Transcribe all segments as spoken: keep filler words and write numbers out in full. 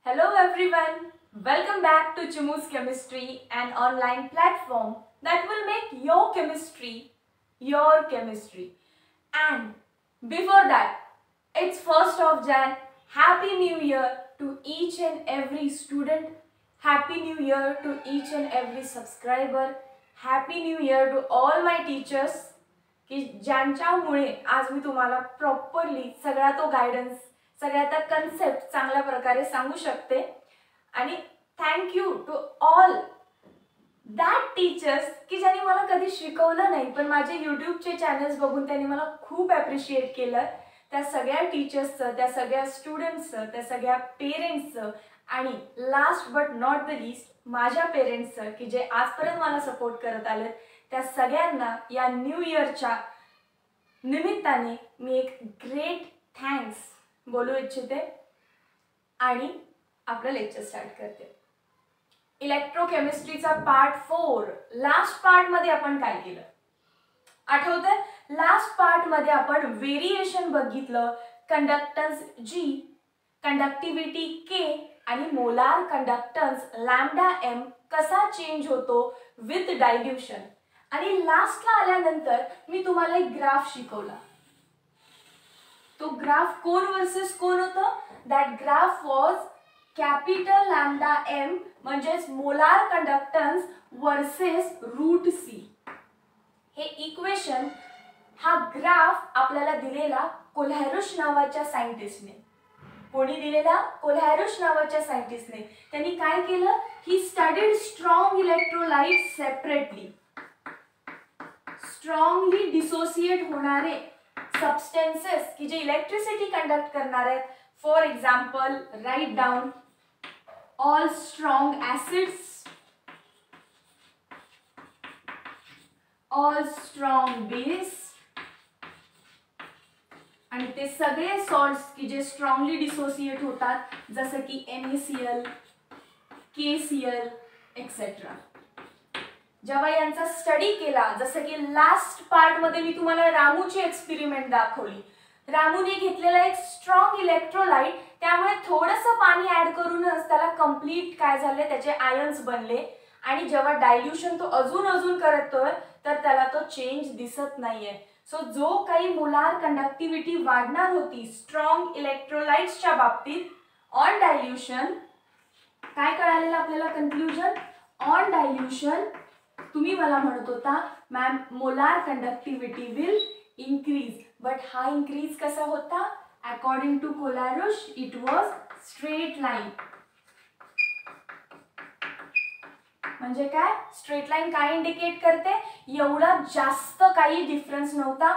Hello everyone, welcome back to Chimu's Chemistry, an online platform that will make your chemistry your chemistry. And before that, it's first of Jan. Happy New Year to each and every student. Happy New Year to each and every subscriber. Happy New Year to all my teachers की ज्यांच्यामुळे आज मी तुम्हाला properly सगळा तो guidance सगळ्या त्या concept चांगल्या प्रकारे सांगू शकते. आणि thank you to all that teachers की ज्यांनी मला कधी शिकवलं नाही पण माझे यूट्यूबचे चॅनल्स बघून त्यांनी मला खूप ॲप्रिशिएट केलं. त्या सगळ्या टीचर्सचं, त्या सगळ्या स्टुडंट्सचं, त्या सगळ्या पेरेंट्सचं आणि last but not the list माझ्या पेरेंट्सचं की जे आजपर्यंत मला सपोर्ट करत आलेत, त्या सगळ्यांना या न्यू इयरच्या निमित्ताने मी एक ग्रेट थँक्स बोलू इच्छिते आणि आपलं लेक्चर स्टार्ट करते. इलेक्ट्रोकेमिस्ट्रीचा पार्ट फोर लास्ट पार्टमध्ये आपण काय केलं आठवतंय? लास्ट पार्टमध्ये आपण व्हेरिएशन बघितलं, कंडक्टन्स जी, कंडक्टिव्हिटी के आणि मोलार कंडक्टन्स लॅम्डा एम कसा चेंज होतो विथ डायल्यूशन. आणि लास्टला आल्यानंतर मी तुम्हाला एक ग्राफ शिकवला. तो ग्राफ कोण वर्सेस कोण होतं? That graph was capital lambda M म्हणजेच molar conductance versus root C. हे इक्वेशन, हा ग्राफ आपल्याला दिलेला कोल्हॅरुश नावाच्या सायंटिस्टने. कोणी दिलेला? कोल्हॅरुश नावाच्या सायंटिस्टने. त्यांनी काय केलं? He studied strong electrolyte separately. Strongly dissociate होणारे सबस्टेन्सेस की जे इलेक्ट्रिसिटी कंडक्ट करणार आहेत. For example, right down all strong acids, all strong base आणि ते सगळे सॉल्ट्स की जे स्ट्रॉंगली डिसोसिएट होतात जसं की NaCl, KCl एक्सेट्रा. जेव्हा यांचा स्टडी केला, जसं की लास्ट पार्टमध्ये मी तुम्हाला रामूची एक्सपेरिमेंट दाखवली. रामूने घेतलेला एक स्ट्रॉंग इलेक्ट्रोलाइट, त्यामुळे थोडंसं पाणी ऍड करूनच त्याला कंप्लीट काय झाले, त्याचे आयन्स बनले. आणि जेव्हा डायल्यूशन तो अजून अजून करतोय तर त्याला तो चेंज दिसत नाहीये. सो जो काही मोलार कंडक्टिव्हिटी वाढणार होती स्ट्रॉंग इलेक्ट्रोलाइट्सच्या बाबतीत ऑन डायल्यूशन, काय कळालेलं आपल्याला कन्क्लुजन? ऑन डायल्यूशन तुम्ही मला म्हणत होता ma'am molar conductivity will increase, but हा इन्क्रीज कसा होता? According to Kohlrausch it was straight line. म्हणजे काय? स्ट्रेट लाईन काय इंडिकेट करते? एवढा जास्त काही डिफरन्स नव्हता,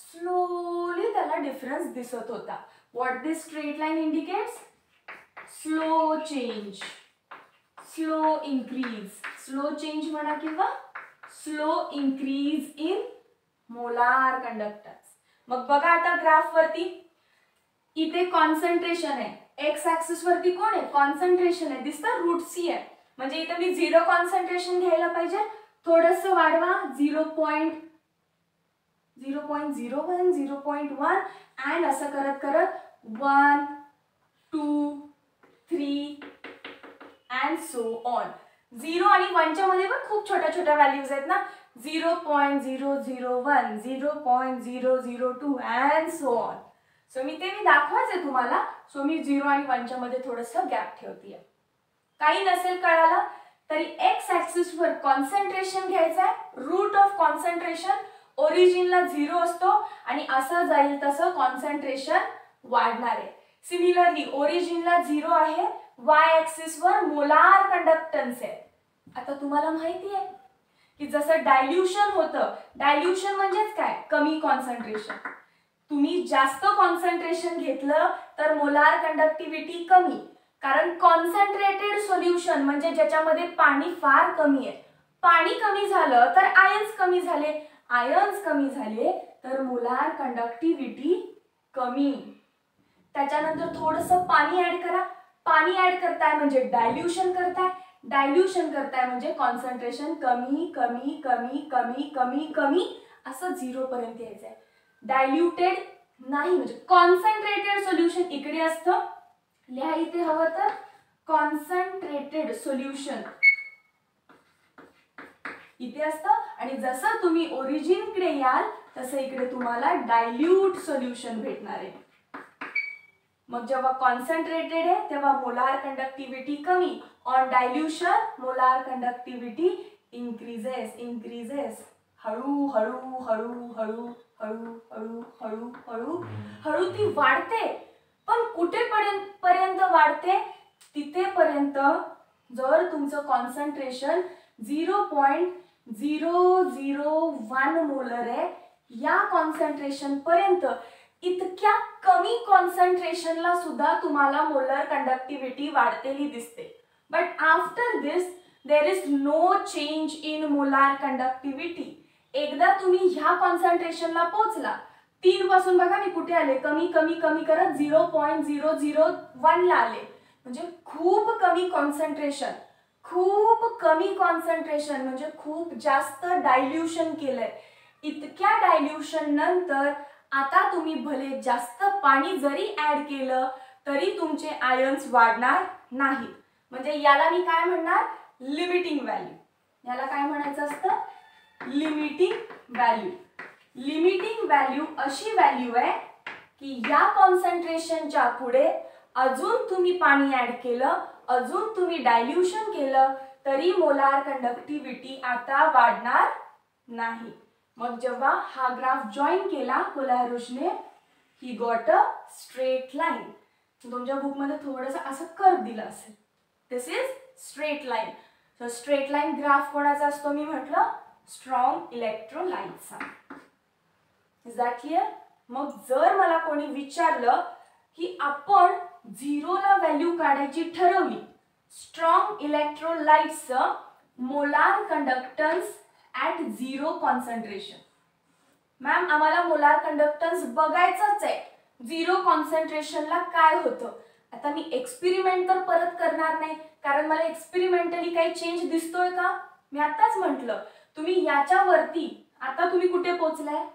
स्लोली त्याला डिफरन्स दिसत होता. What this straight line indicates? Slow change, slow increase, slow change म्हणा किंवा slow increase in molar conductance. मग बघा आता ग्राफ वरती, इथे कॉन्सन्ट्रेशन आहे, एक्स ऍक्सिस वरती कोण आहे? कॉन्सन्ट्रेशन आहे, दिसतं रूट सी आहे. म्हणजे इथे मी झिरो कॉन्सन्ट्रेशन घ्यायला पाहिजे, थोडस वाढवा, zero point zero point zero one zero point one and असं करत करत one two three and so on. Zero आणि वनच्या मध्ये पण खूप छोट्या छोट्या व्हॅल्यूज आहेत ना, zero point zero zero one zero point zero zero two and so on. So मी ते मी दाखवायचंय तुम्हाला. सो मी झिरो आणि वनच्या मध्ये थोडस गॅप ठेवते. काही नसेल कळालं तरी एक्स ऍक्सिस वर कॉन्सन्ट्रेशन घ्यायचं आहे. रूट ऑफ कॉन्सन्ट्रेशन ओरिजिनला झिरो असतो आणि असं जाईल तसं कॉन्सन्ट्रेशन वाढणार आहे. सिमिलरली ओरिजिनला झिरो आहे, वाय ऍक्सिस वर मोलार कंडक्टन्स आहे. आता तुम्हाला माहिती आहे की जसं डायल्यूशन होतं, डायल्यूशन म्हणजेच काय? कमी कॉन्सन्ट्रेशन. तुम्ही जास्त कॉन्सन्ट्रेशन घेतलं तर मोलार कंडक्टिव्हिटी कमी, कारण कॉन्सन्ट्रेटेड सोल्युशन म्हणजे ज्याच्यामध्ये पाणी फार कमी आहे. पाणी कमी झालं तर आयन्स कमी झाले, आयन्स कमी झाले तर मोलार कंडक्टिव्हिटी कमी. त्याच्यानंतर थोडंसं पाणी ऍड करा, पाणी ऍड करताय म्हणजे डायल्यूशन करताय, डायल्यूशन करताय म्हणजे कॉन्सन्ट्रेशन कमी कमी कमी कमी कमी कमी असं झिरो पर्यंत यायचंय. डायल्युटेड नाही म्हणजे कॉन्सन्ट्रेटेड सोल्युशन इकडे असतं. लिहा इथे हवं तर कॉन्सन्ट्रेटेड सोल्युशन इथे असतं, आणि जसं तुम्ही ओरिजिन कडे याल तसं इकडे तुम्हाला डायल्यूट सोल्युशन भेटणार आहे. मग जेव्हा कॉन्सन्ट्रेटेड आहे तेव्हा मोलार कंडक्टिव्हिटी कमी, on dilution molar conductivity increases increases हळू हळू हळू हळू हळू हळू हळू हळू हळू ती वाढते. पण कुठे पर्यंत वाढते? तिथेपर्यंत जर तुमचं concentration zero point zero zero one molar आहे, या कॉन्सन्ट्रेशन पर्यंत इतक्या कमी कॉन्सन्ट्रेशनला सुद्धा तुम्हाला मोलर कंडक्टिव्हिटी वाढतेली दिसते. But after this there is no change in molar conductivity. एकदा तुम्ही ह्या कॉन्सन्ट्रेशनला पोहोचला, तीन पासून बघा मी कुठे आले, कमी कमी कमी करत zero point zero zero one ला आले. म्हणजे खूप कमी कॉन्सन्ट्रेशन, खूप कमी कॉन्सन्ट्रेशन म्हणजे खूप जास्त डायल्यूशन केलंय. इतक्या डायल्यूशन नंतर आता तुम्ही भले जास्त पाणी जरी ऍड केलं तरी तुमचे आयन्स वाढणार नाहीत. म्हणजे याला मी काय म्हणणार? Limiting value. याला काय म्हणायचं असतं? Limiting value. लिमिटिंग व्हॅल्यू अशी व्हॅल्यू आहे की या कॉन्सन्ट्रेशनच्या पुढे अजून तुम्ही पाणी ऍड केलं, अजून तुम्ही डायल्यूशन केलं तरी मोलार कंडक्टिव्हिटी आता वाढणार नाही. मग जेव्हा हा ग्राफ जॉईन केला कोलॅरुशने, he got a straight line. तुमच्या बुक मध्ये थोडंसं असं कर्व दिलं असेल, this is straight line. So straight line graph कोणाचा असतो? मी म्हटलं स्ट्रॉंग इलेक्ट्रोलाइटचा. Is that clear? मग जर मला कोणी विचारलं की आपण झिरोला व्हॅल्यू काढायची ठरवली, स्ट्रॉंग इलेक्ट्रोलाइट्सचं molar conductance at zero concentration. Ma'am आम्हाला मोलार कंडक्टन्स बघायचंच आहे, झिरो कॉन्सन्ट्रेशनला काय होतं. आता मी एक्सपेरिमेंट तर परत करणार नाही, कारण मला एक्सपेरिमेंटली काही चेंज दिसतोय का? मी आताच म्हटलं तुम्ही याच्यावरती आता तुम्ही कुठे पोहोचलाय?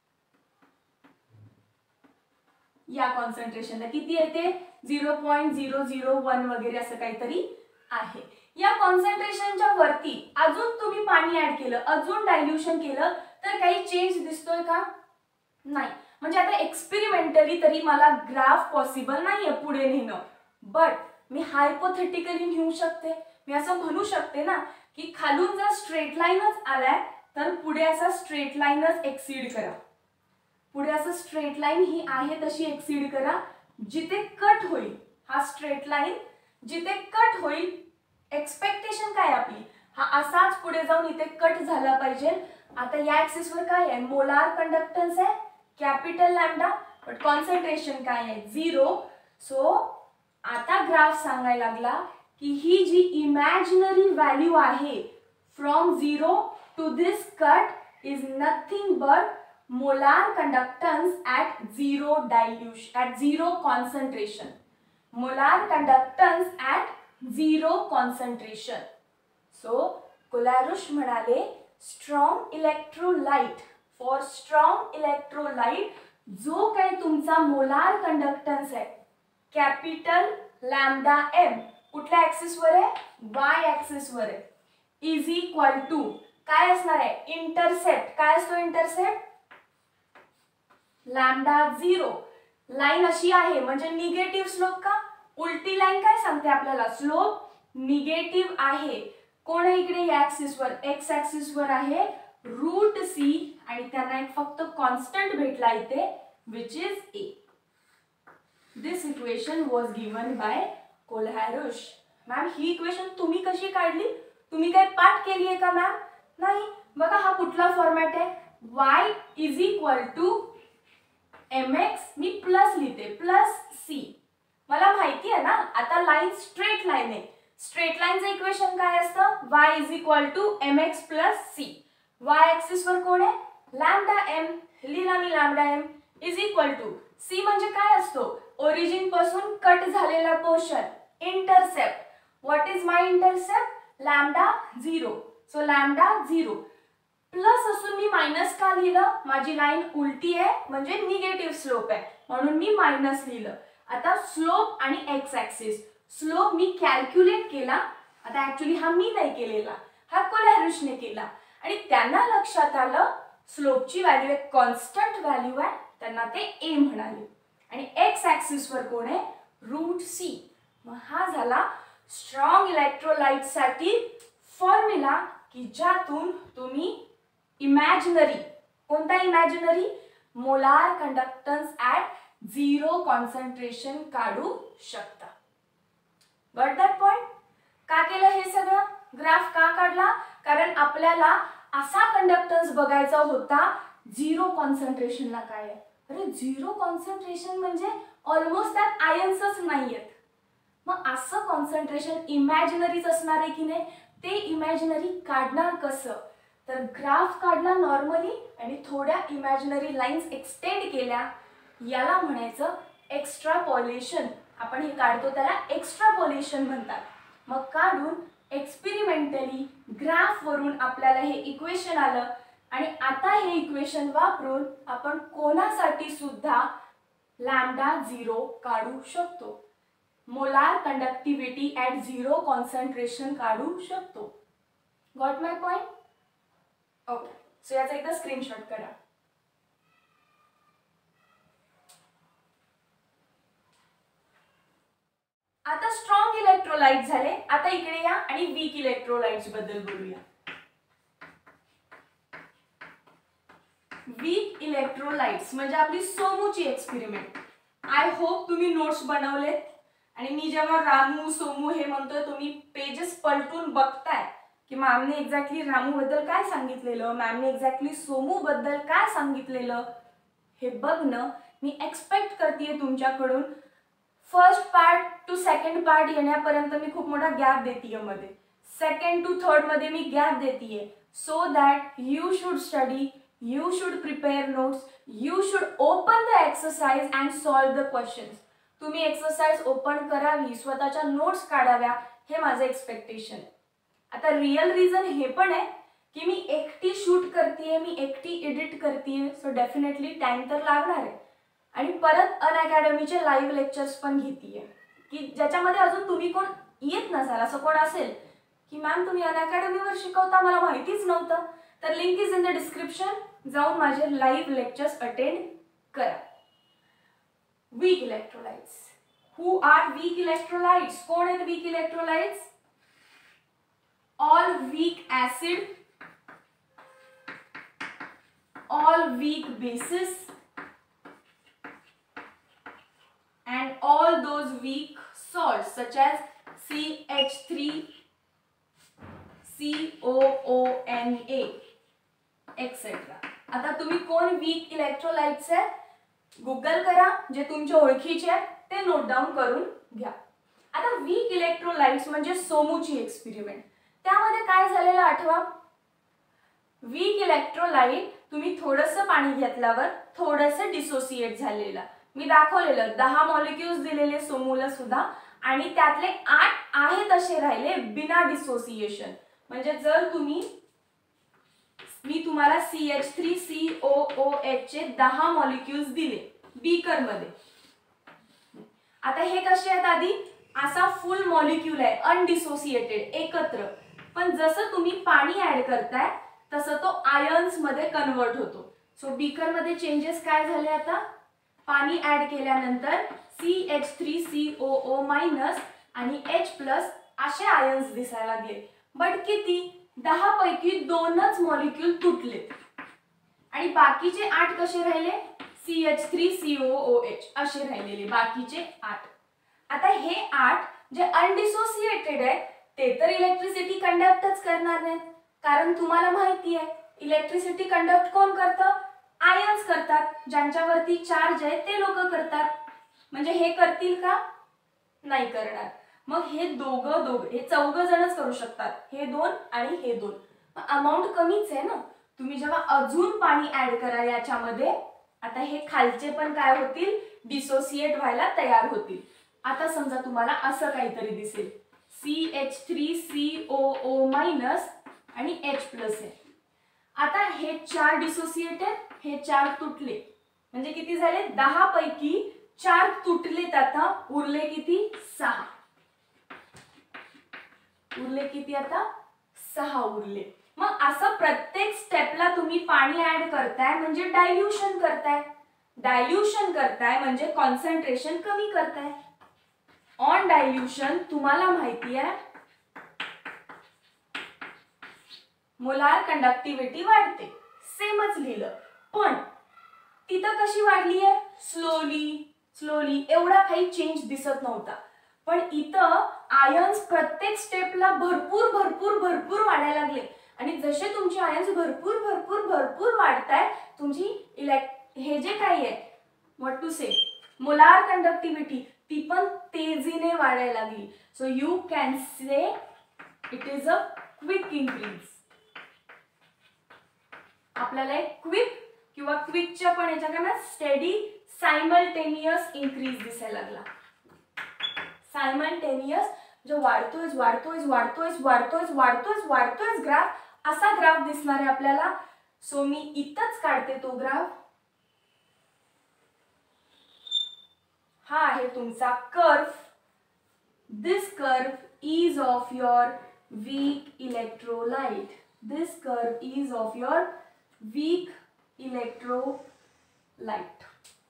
या कॉन्सन्ट्रेशनला किती येते? Zero point zero zero one वगैरे असं काहीतरी आहे. या कॉन्सन्ट्रेशनच्या वरती अजून तुम्ही पाणी ऍड केलं, अजून डायल्यूशन केलं तर काही चेंज दिसतोय का? नाही. म्हणजे आता एक्सपेरिमेंटली तरी मला ग्राफ पॉसिबल नाहीये पुढे नेणं, बट मी हायपोथेटिकली घेऊ शकते. मी असं म्हणू शकते ना की खालून जर स्ट्रेट लाईनच आलाय तर पुढे असा स्ट्रेट लाईनच एक्सीड करा. पुढे असं स्ट्रेट लाईन ही आहे तशी एक्सीड करा. जिथे कट होईल हा स्ट्रेट लाईन, जिथे कट होईल एक्सपेक्टेशन काय आपली, हा असाच पुढे जाऊन इथे कट झाला पाहिजे. आता या ऍक्सिस वर काय आहे? मोलार कंडक्टन्स आहे कॅपिटल लॅम्डा, बट कॉन्सन्ट्रेशन काय आहे? झिरो. सो आता ग्राफ सांगायला लागला की ही जी इमॅजिनरी व्हॅल्यू आहे from zero to this cut is nothing but molar conductance at zero dilution at zero concentration. Molar conductance at zero concentration. So Kohlrausch म्हणाले strong electrolyte, for strong electrolyte जो काही तुमचा मोलार कंडक्टन्स आहे capital lambda M कुठल्या axis वर आहे? Y axis वर आहे, इज इक्वल टू काय असणार आहे? इंटरसेप्ट. काय असतो इंटरसेप्ट? Lambda zero. लाईन अशी आहे म्हणजे निगेटिव्ह स्लोप का? उलटी लाईन काय सांगते आपल्याला? स्लोप निगेटिव्ह आहे. कोण आहे इकडे? या ऍक्सिस वर, एक्स ऍक्सिस वर आहे रूट सी, आणि त्यांना एक फक्त कॉन्स्टंट भेटला इथे which is A. This equation was given by Kohlrausch. Ma'am ही इक्वेशन तुम्ही कशी काढली? तुम्ही काय पाठ केली आहे का मॅम? नाही. बघा हा कुठला फॉर्मॅट आहे? y is equal to M X, मी प्लस लिहिते, प्लस सी. मला माहिती आहे ना आता लाईन स्ट्रेट लाईन आहे. स्ट्रेट लाईनचं इक्वेशन काय असतं? y is equal to M X plus C. Y axis वर कोण आहे? Lambda M. लिहिला मी lambda M is equal to C. म्हणजे काय असतो? ओरिजिन पासून कट झालेला portion, intercept. What is my intercept? Lambda zero. So lambda zero. Plus असून मी मायनस का लिहिलं? माझी लाईन उलटी आहे म्हणजे निगेटिव्ह स्लोप आहे म्हणून मी मायनस लिहिलं. आता स्लोप आणि एक्स ऍक्सिस, स्लोप मी कॅल्क्युलेट केला, आता ऍक्च्युली हा मी नाही केलेला, हा कोलॅरिसने केला, आणि त्यांना लक्षात आलं स्लोपची व्हॅल्यू एक कॉन्स्टंट व्हॅल्यू आहे, त्यांना ते ए म्हणाले, आणि एक्स ऍक्सिसवर कोण आहे, रूट सी. मग हा झाला स्ट्रॉंग इलेक्ट्रोलाइट साठी फॉर्म्युला की ज्यातून तुम्ही इमॅजिनरी, कोणता imaginary, molar conductance at zero concentration काढू शकता. Got that point? का केलं हे सगळं, ग्राफ का काढला, कारण आपल्याला असा कंडक्टन्स बघायचा होता झिरो कॉन्सन्ट्रेशनला काय आहे. अरे झिरो कॉन्सन्ट्रेशन म्हणजे ऑलमोस्ट त्यात आयन्सच नाहीयेत. मग असं कॉन्सन्ट्रेशन इमॅजिनरीच असणार आहे की नाही, ते इमॅजिनरी काढणार कसं, तर ग्राफ काढला नॉर्मली आणि थोड्या इमॅजिनरी लाईन्स एक्सटेंड केल्या, याला म्हणायचं एक्स्ट्रापोलेशन. आपण हे काढतो त्याला एक्स्ट्रापोलेशन म्हणतात. मग काढून एक्सपेरिमेंटली ग्राफ वरून आपल्याला हे इक्वेशन आलं, आणि आता हे इक्वेशन वापरून आपण कोणासाठी सुद्धा लॅम्डा झिरो काढू शकतो, molar conductivity at zero concentration काढू शकतो. Got my point? Okay, so याचा एकदा स्क्रीनशॉट करा. आता स्ट्रॉंग इलेक्ट्रोलाइट झाले, आता इकडे या आणि वीक इलेक्ट्रोलाइट्स बद्दल बोलूया. वीक इलेक्ट्रोलाइट्स म्हणजे आपली सोमूची एक्सपेरिमेंट. आय होप तुम्ही नोट्स बनवलेत, आणि मी जेव्हा रामू सोमू हे म्हणतोय तुम्ही पेजेस पलटून बघताय की मॅमने एक्झॅक्टली रामू बद्दल काय सांगितलेलं, मॅमने एक्झॅक्टली सोमू बद्दल काय सांगितलेलं, हे बघणं मी एक्सपेक्ट करतेय तुमच्याकडून. First part to second part येण्यापर्यंत मी खूप मोठा गॅप देतीये मध्ये, सेकंड टू थर्ड मध्ये मी गॅप देतीये, so that you should study, you should prepare notes, you should open the exercise and solve the questions. तुम्ही एक्सरसाइज ओपन करावी, स्वतःच्या नोट्स काढाव्या, हे माझं एक्सपेक्टेशन. आता रिअल रिझन हे पण आहे की मी एकटी शूट करतेय, मी एकटी एडिट करतेय, सो डेफिनेटली टाइम तर लागणार आहे. आणि परत अन अकॅडमीचे लाईव्ह लेक्चर्स पण घेतीये की ज्याच्यामध्ये अजून तुम्ही कोण येत नसाल, असं कोण असेल की मॅम तुम्ही अन अकॅडमीवर शिकवता, मला माहितीच नव्हतं, तर link is in the description, जाऊन माझे लाईव्ह लेक्चर्स अटेंड करा. Weak electrolytes. Who are weak electrolytes? कोण आहेत weak electrolytes? All weak acid, all weak bases, and all those weak salts such as C H three, C O O N A, et cetera. आता तुम्ही कोण weak electrolytes आहे Google करा, जे तुमच्या ओळखीचे आहेत ते नोट डाऊन करून घ्या. आता वीक इलेक्ट्रोलाइट्स म्हणजे सोमूची एक्सपेरिमेंट. त्यामध्ये काय झालेलं आठवा, वीक इलेक्ट्रोलाइट तुम्ही थोडंसं पाणी घेतल्यावर थोडंसं डिसोसिएट झालेलं, मी दाखवलेलं दहा मॉलिक्युल्स दिलेले सोमूला सुद्धा, आणि त्यातले आठ आहेत असे राहिले बिना डिसोसिएशन. म्हणजे जर तुम्ही, मी तुम्हाला C H three C O O H चे दहा मॉलिक्युल्स दिले बीकर मध्ये. आता हे कसे आहेत, आधी असा फुल मॉलिक्यूल आहे अनडिसोसिएटेड एकत्र, पण जसं तुम्ही पाणी ऍड करताय तसं तो आयन्स मध्ये कन्वर्ट होतो. सो बीकर मध्ये चेंजेस काय झाले, आता पाणी ऍड केल्यानंतर C H three C O O minus आणि H प्लस असे आयन्स दिसायला लागले, बट किती, दहा पैकी दोनच मॉलिक्यूल तुटले, आणि बाकीचे आठ कसे राहिले, C H three C O O H असे राहिलेले बाकीचे आठ. आता हे आठ जे अनडिसोसिएटेड आहे ते तर इलेक्ट्रिसिटी कंडक्टच करणार नाहीत, कारण तुम्हाला माहिती आहे इलेक्ट्रिसिटी कंडक्ट कोण करतं, आयन्स करतात, ज्यांच्यावरती चार्ज आहे ते लोक करतात. म्हणजे हे करतील का, नाही करणार. मग हे दोघं दोघं हे चौघ जणच करू शकतात, हे दोन आणि हे दोन. अमाऊंट कमीच आहे ना, तुम्ही जेव्हा अजून पाणी ऍड करा याच्यामध्ये, आता हे खालचे पण काय होतील, डिसोसिएट व्हायला तयार होतील. आता समजा तुम्हाला असं काहीतरी दिसेल, C H three C O O minus आणि H प्लस आहे. आता हे चार डिसोसिएट आहेत, हे चार तुटले, म्हणजे किती झाले, दहा पैकी चार तुटलेत, आता उरले किती, सहा. उरले किती आता? सहा उरले. मग असं प्रत्येक स्टेपला तुम्ही पाणी ऍड करताय म्हणजे डायल्यूशन करताय. डायल्यूशन करताय म्हणजे कॉन्सन्ट्रेशन कमी करताय. ऑन डायल्यूशन तुम्हाला माहिती आहे मोलार कंडक्टिव्हिटी वाढते. सेमच लिहिलं. पण तिथं कशी वाढली आहे? Slowly slowly. एवढा काही चेंज दिसत नव्हता. पण इथं आयन्स प्रत्येक स्टेपला भरपूर भरपूर भरपूर वाढायला लागले. आणि जसे तुमचे आयन्स भरपूर भरपूर भरपूर वाढताय तुमची इलेक्ट हे जे काही आहे what to say molar conductivity ती पण तेजीने वाढायला लागली. So you can say it is a quick increase. आपल्याला एक क्विक किंवा क्विकच्या पण याच्याकडे स्टेडी सायमल्टेनियस इन्क्रीज दिसायला लागला. सायमल्टेनियस जो वाढतोय वाढतोय वाढतोय वाढतोय वाढतोय वाढतोय ग्राफ असा ग्राफ दिसणार आहे आपल्याला. सो मी इथंच काढते तो ग्राफ. हा आहे तुमचा curve. This curve is of your weak electrolyte. This curve is of your weak electrolyte.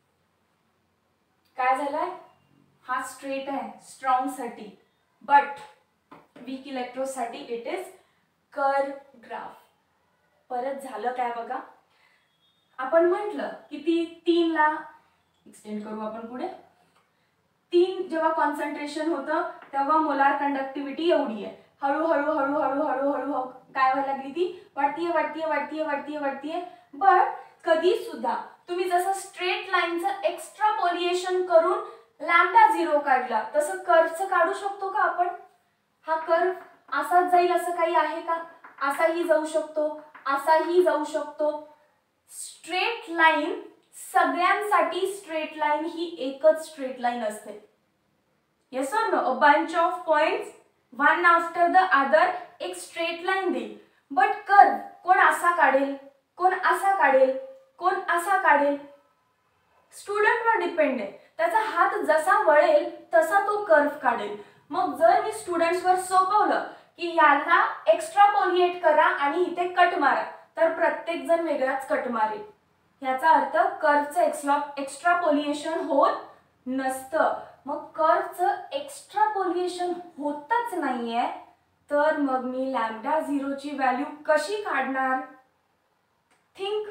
काय झालंय? हा स्ट्रेट आहे स्ट्रॉंग साठी, बट वीक इलेक्ट्रो साठी इट इज कर्व ग्राफ. परत झालं काय बघा. आपण म्हटलं की ती तीन ला एक्सटेंड करू आपण पुढे. तीन जेव्हा कॉन्सन्ट्रेशन होतं तेव्हा मोलार कंडक्टिव्हिटी एवढी आहे. हळूहळू हळूहळू हळूहळू काय व्हायला लागली? ती वाढतीये वाढतीये वाढतीये वाढतीये वाढतीये. बट कधी सुद्धा तुम्ही जसं स्ट्रेट लाईनचं एक्स्ट्रापोलिएशन करून लॅम्डा झिरो काढला तसं कर्वचं काढू शकतो का आपण? हा कर्व असाच जाईल असं काही आहे का? असाही जाऊ शकतो, असाही जाऊ शकतो. स्ट्रेट लाईन सगळ्यांसाठी स्ट्रेट लाईन ही एकच स्ट्रेट लाईन असते. Yes or no? A bunch of points one after the other एक स्ट्रेट लाईन देईल. बट कर्व कोण असा काढेल, कोण असा काढेल, कोण असा काढेल. स्टुडंटवर डिपेंड आहे. त्याचा हात जसा वळेल तसा तो कर्व काढेल. मग जर मी स्टुडंट्सवर सोपवलं की याला एक्स्ट्रापोलिएट करा आणि इथे कट मारा तर प्रत्येक जण वेगळाच कट मारेल. याचा अर्थ कर्वचं एक्स्ट्रा एक्स्ट्रापोलिएशन होत नसतं. मग कर्वचं एक्स्ट्रापोलिएशन होतच नाहीये तर मग मी लॅम्डा झिरोची व्हॅल्यू कशी काढणार? थिंक.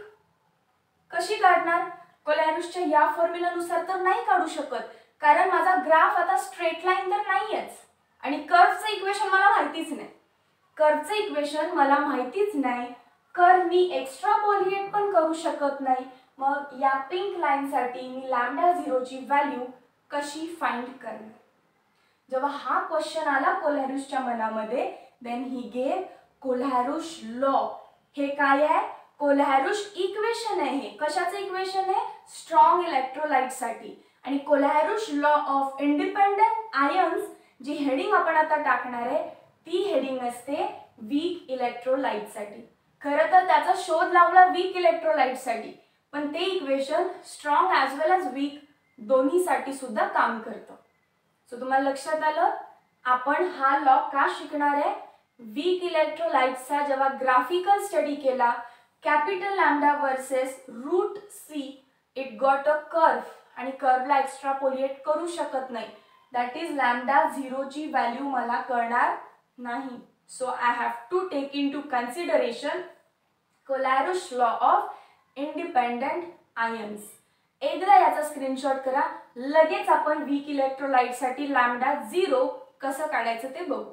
कशी काढणार? कोलॅरुसच्या या फॉर्म्युलानुसार तर नाही काढू शकत कारण माझा ग्राफ आता स्ट्रेट लाईन तर नाहीयेच आणि कर्वचं इक्वेशन मला माहितीच नाही. कर्वचं इक्वेशन मला माहितीच नाही. कर्व मी एक्स्ट्रापोलिएट पण करू शकत नाही. मग या पिंक लाईन साठी मी लॅम्डा झिरोची व्हॅल्यू कशी फाइंड करणार? जेव्हा हा क्वेश्चन आला कोलॅरुसच्या मनामध्ये then he gave Kohlrausch law. हे काय आहे? कोलॅरुस इक्वेशन आहे. हे कशाचं इक्वेशन आहे? स्ट्रॉंग इलेक्ट्रोलाइट साठी. आणि Kohlrausch law of independent ions जी हेडिंग आपण आता टाकणार आहे ती हेडिंग असते वीक इलेक्ट्रोलाइट साठी. खरं तर त्याचा शोध लावला वीक इलेक्ट्रोलाइट साठी पण ते equation strong as well as weak दोन्ही साठी सुद्धा काम करतं. सो तुम्हाला लक्षात आलं आपण हा लॉ का शिकणार आहे? वीक इलेक्ट्रोलाइट्सचा जेव्हा ग्राफिकल स्टडी केला capital lambda versus root C it got a curve आणि कर्वला एक्स्ट्रापोलिएट करू शकत नाही. दॅट इज लॅम्डा झिरोची व्हॅल्यू मला कळणार नाही. So I have to take into consideration Kohlrausch law of independent ions. एकदा याचा स्क्रीनशॉट करा. लगेच आपण वीक इलेक्ट्रोलाइट साठी लॅम्डा झिरो कसं काढायचं ते बघू.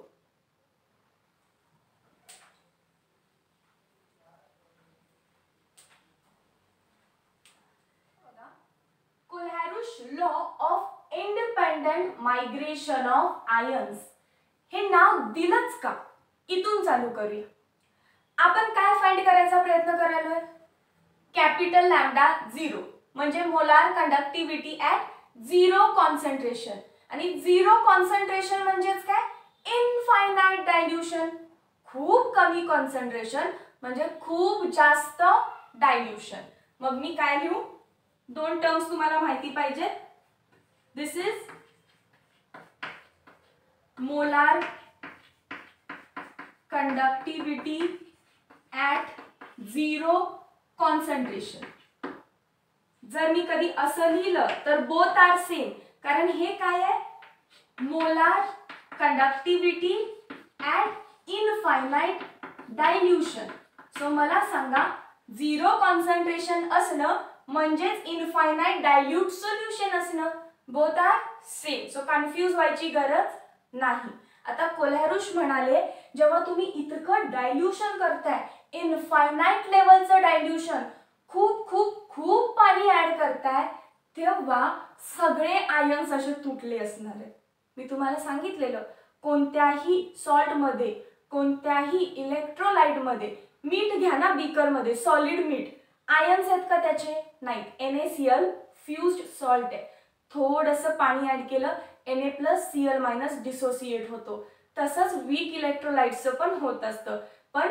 Kohlrausch law of independent migration of ions हे नाव दिलंच का? इथून चालू करूया. आपण काय फाइंड करायचा प्रयत्न करायलोय? कॅपिटल लॅम्डा झिरो म्हणजे molar conductivity at zero concentration. आणि झिरो कॉन्सन्ट्रेशन म्हणजेच काय? Infinite dilution. खूप कमी कॉन्सन्ट्रेशन म्हणजे खूप जास्त डायल्यूशन. मग मी काय लिहू? दोन टर्म्स तुम्हाला माहिती पाहिजे. This is molar conductivity at zero concentration. जर मी कधी असं लिहिलं तर बोथ आर सेम, कारण हे काय आहे, molar conductivity at infinite dilution. So मला सांगा झिरो कॉन्सन्ट्रेशन असणं म्हणजेच इनफायनाईट डायल्यूट सोल्युशन असणं. Both are same. So confuse व्हायची गरज नाही. आता कोल्हॅरुश म्हणाले जेव्हा तुम्ही इतकं डायल्युशन करताय, इनफायनाईट लेवलचं डायल्युशन, खूप खूप खूप पाणी ऍड करताय, तेव्हा सगळे आयन्स असे तुटले असणार आहेत. मी तुम्हाला सांगितलेलं कोणत्याही सॉल्ट मध्ये, कोणत्याही इलेक्ट्रोलाइट मध्ये, मीठ घ्या ना बीकर मध्ये, सॉलिड मीठ, आयन्स आहेत का त्याचे? नाही. N A C L fused salt आहे. थोडंसं पाणी ऍड केलं, N A plus C L minus dissociate होतो. तसंच वीक इलेक्ट्रोलाइटचं पण होत असतं. पण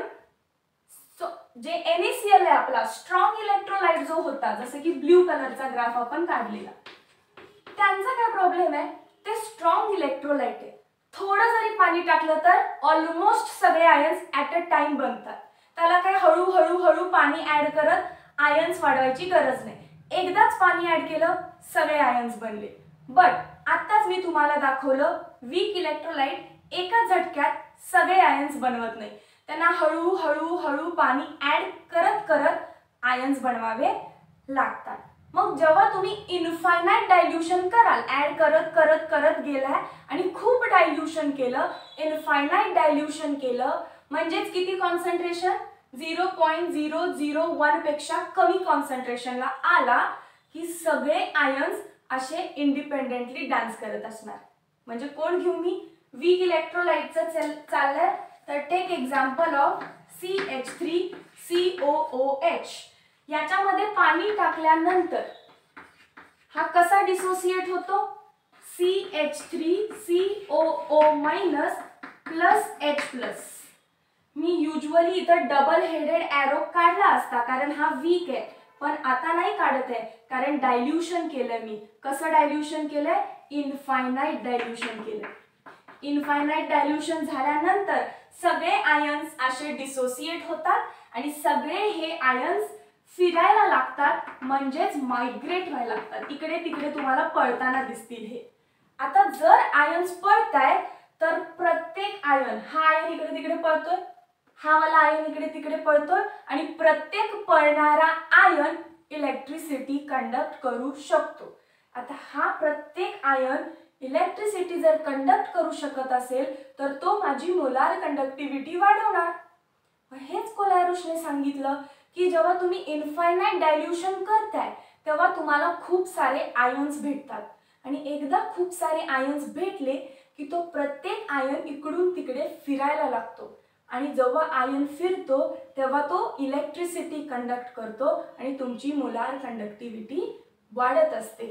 जे एन ए सी एल आहे आपला स्ट्रॉंग इलेक्ट्रोलाइट जो होता, जसं की ब्ल्यू कलरचा ग्राफ आपण काढलेला, त्यांचा काय प्रॉब्लेम आहे, ते स्ट्रॉंग इलेक्ट्रोलाइट आहे. थोडं जरी पाणी टाकलं तर ऑलमोस्ट सगळे आयन्स ऍट अ टाइम बनतात. त्याला काय हळूहळू हळू पाणी ऍड करत आयन्स वाढवायची गरज नाही. एकदाच पाणी ऍड केलं सगळे आयन्स बनले. बट आताच मी तुम्हाला दाखवलं वीक इलेक्ट्रोलाइट एका झटक्यात सगळे आयन्स बनवत नाही. त्यांना हळू हळू हळू पाणी ऍड करत करत आयन्स बनवावे लागतात. मग जेव्हा तुम्ही इनफायनाईट डायल्युशन कराल, ऍड करत करत करत गेलाय आणि खूप डायल्युशन केलं, इनफायनाईट डायल्युशन केलं, म्हणजेच किती concentration, zero point zero zero one पेक्षा कमी कॉन्सन्ट्रेशनला आला की सगळे आयन्स असे इंडिपेंडेंटली डान्स करत असणार. म्हणजे कोण घेऊ मी, वीक इलेक्ट्रोलाइटचं चाललंय तर take example of C H three C O O H. याच्यामध्ये पाणी टाकल्यानंतर हा कसा डिसोसिएट होतो, C H three C O O minus plus H plus. मी युजली इथं डबल हेडेड एरो काढला असता कारण हा वीक आहे, पण आता नाही काढत आहे कारण डायल्युशन केलंय मी. कसं डायल्युशन केलंय, इनफायनाईट डायल्युशन केलंय. इनफायनाईट डायल्युशन झाल्यानंतर सगळे आयन्स असे डिसोसिएट होतात आणि सगळे हे आयन्स फिरायला लागतात, म्हणजेच मायग्रेट व्हायला लागतात. इकडे तिकडे तुम्हाला पळताना दिसतील हे. आता जर आयन्स पळतायत तर प्रत्येक आयन, हा आयन इकडे तिकडे पळतोय, हा वाला आयन इकडे तिकडे पळतोय आणि प्रत्येक पळणारा आयन इलेक्ट्रिसिटी कंडक्ट करू शकतो. आता हा प्रत्येक आयन इलेक्ट्रिसिटी जर कंडक्ट करू शकत असेल तर तो माझी मोलार कंडक्टिव्हिटी वाढवणार. हेच कोल्हॅरुशने सांगितलं की जेव्हा तुम्ही इनफायनाईट डायल्युशन करताय तेव्हा तुम्हाला खूप सारे आयन्स भेटतात आणि एकदा खूप सारे आयन्स भेटले की तो प्रत्येक आयन इकडून तिकडे फिरायला लागतो आणि जेव्हा आयन फिरतो तेव्हा तो इलेक्ट्रिसिटी कंडक्ट करतो आणि तुमची मोलार कंडक्टिव्हिटी वाढत असते.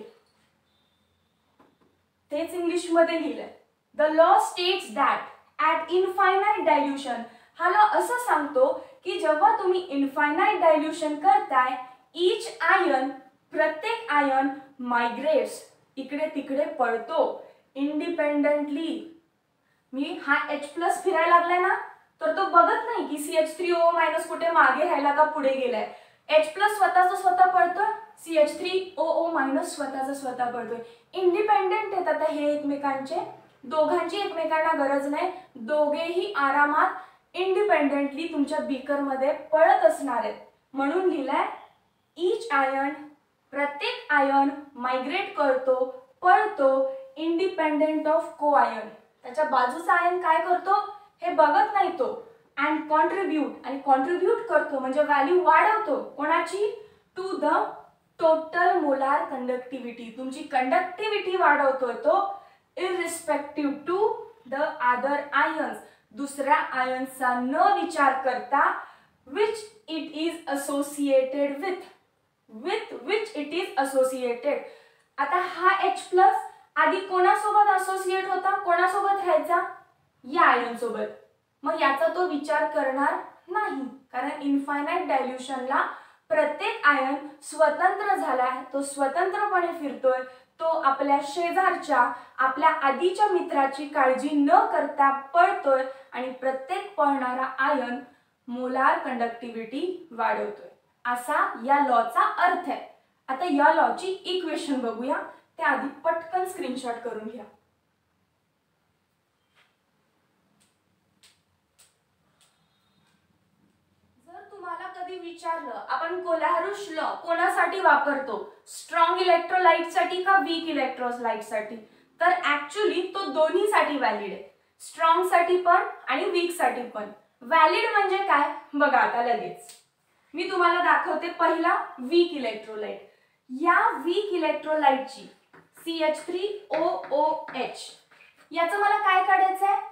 तेच इंग्लिश मध्ये लिहिलंय. The law states that at infinite dilution. हा लॉ असं सांगतो की जेव्हा तुम्ही इनफायनाईट डायल्युशन करताय, ईच आयन, प्रत्येक आयन मायग्रेट्स, इकडे तिकडे पळतो इंडिपेंडेंटली. मी हा एच प्लस फिरायला लागलाय ना, तर तो बघत नाही की C H three O minus कुठे मागे राहिला का पुढे गेलाय. एच प्लस स्वतःच स्वतः पळतोय, C H three O O minus स्वतःच स्वतः पळतोय. इंडिपेंडेंट आहेत आता हे एकमेकांचे, दोघांची एकमेकांना गरज नाही, दोघेही आरामात इंडिपेंडेंटली तुमच्या बीकर मध्ये पळत असणार आहेत. म्हणून लिहिलंय ईच आयन, प्रत्येक आयन मायग्रेट करतो, पळतो इंडिपेंडेंट ऑफ को आयन. त्याच्या बाजूचा आयन काय करतो हे बघत नाही तो, अँड कॉन्ट्रीब्यूट, आणि कॉन्ट्रीब्यूट करतो म्हणजे व्हॅल्यू वाढवतो कोणाची, to the total molar conductivity. तुमची कंडक्टिव्हिटी वाढवतोय तो irrespective to the other ions, दुसऱ्या आयन्सचा न विचार करता, which it is associated with, with which it is associated. आता हा एच प्लस आधी कोणासोबत असोसिएट होता, कोणासोबत राहायचा, या आयन सोबत. मग याचा तो विचार करणार नाही कारण इनफायनाईट डायल्युशनला प्रत्येक आयन स्वतंत्र झालाय, तो स्वतंत्रपणे फिरतोय, तो आपल्या शेजारच्या आपल्या आधीच्या मित्राची काळजी न करता पळतोय आणि प्रत्येक पळणारा आयन मोलार कंडक्टिव्हिटी वाढवतोय, असा या लॉचा अर्थ आहे. आता या लॉची इक्वेशन बघूया, त्याआधी पटकन स्क्रीनशॉट करून घ्या. तुम्हाला कधी विचारलं आपण कोलॅरुश लॉ कोणासाठी वापरतो, स्ट्रॉंग इलेक्ट्रोलाइट साठी का वीक इलेक्ट्रोलाइट साठी, तर ऍक्च्युली तो दोन्ही साठी व्हॅलिड आहे. स्ट्रॉंग साठी पण आणि वीक साठी पण. व्हॅलिड म्हणजे काय बघा आता लगेच मी तुम्हाला दाखवते. पहिला वीक इलेक्ट्रोलाइट. या वीक इलेक्ट्रोलाइटची C H three O O H याचं मला काय काढायचं आहे,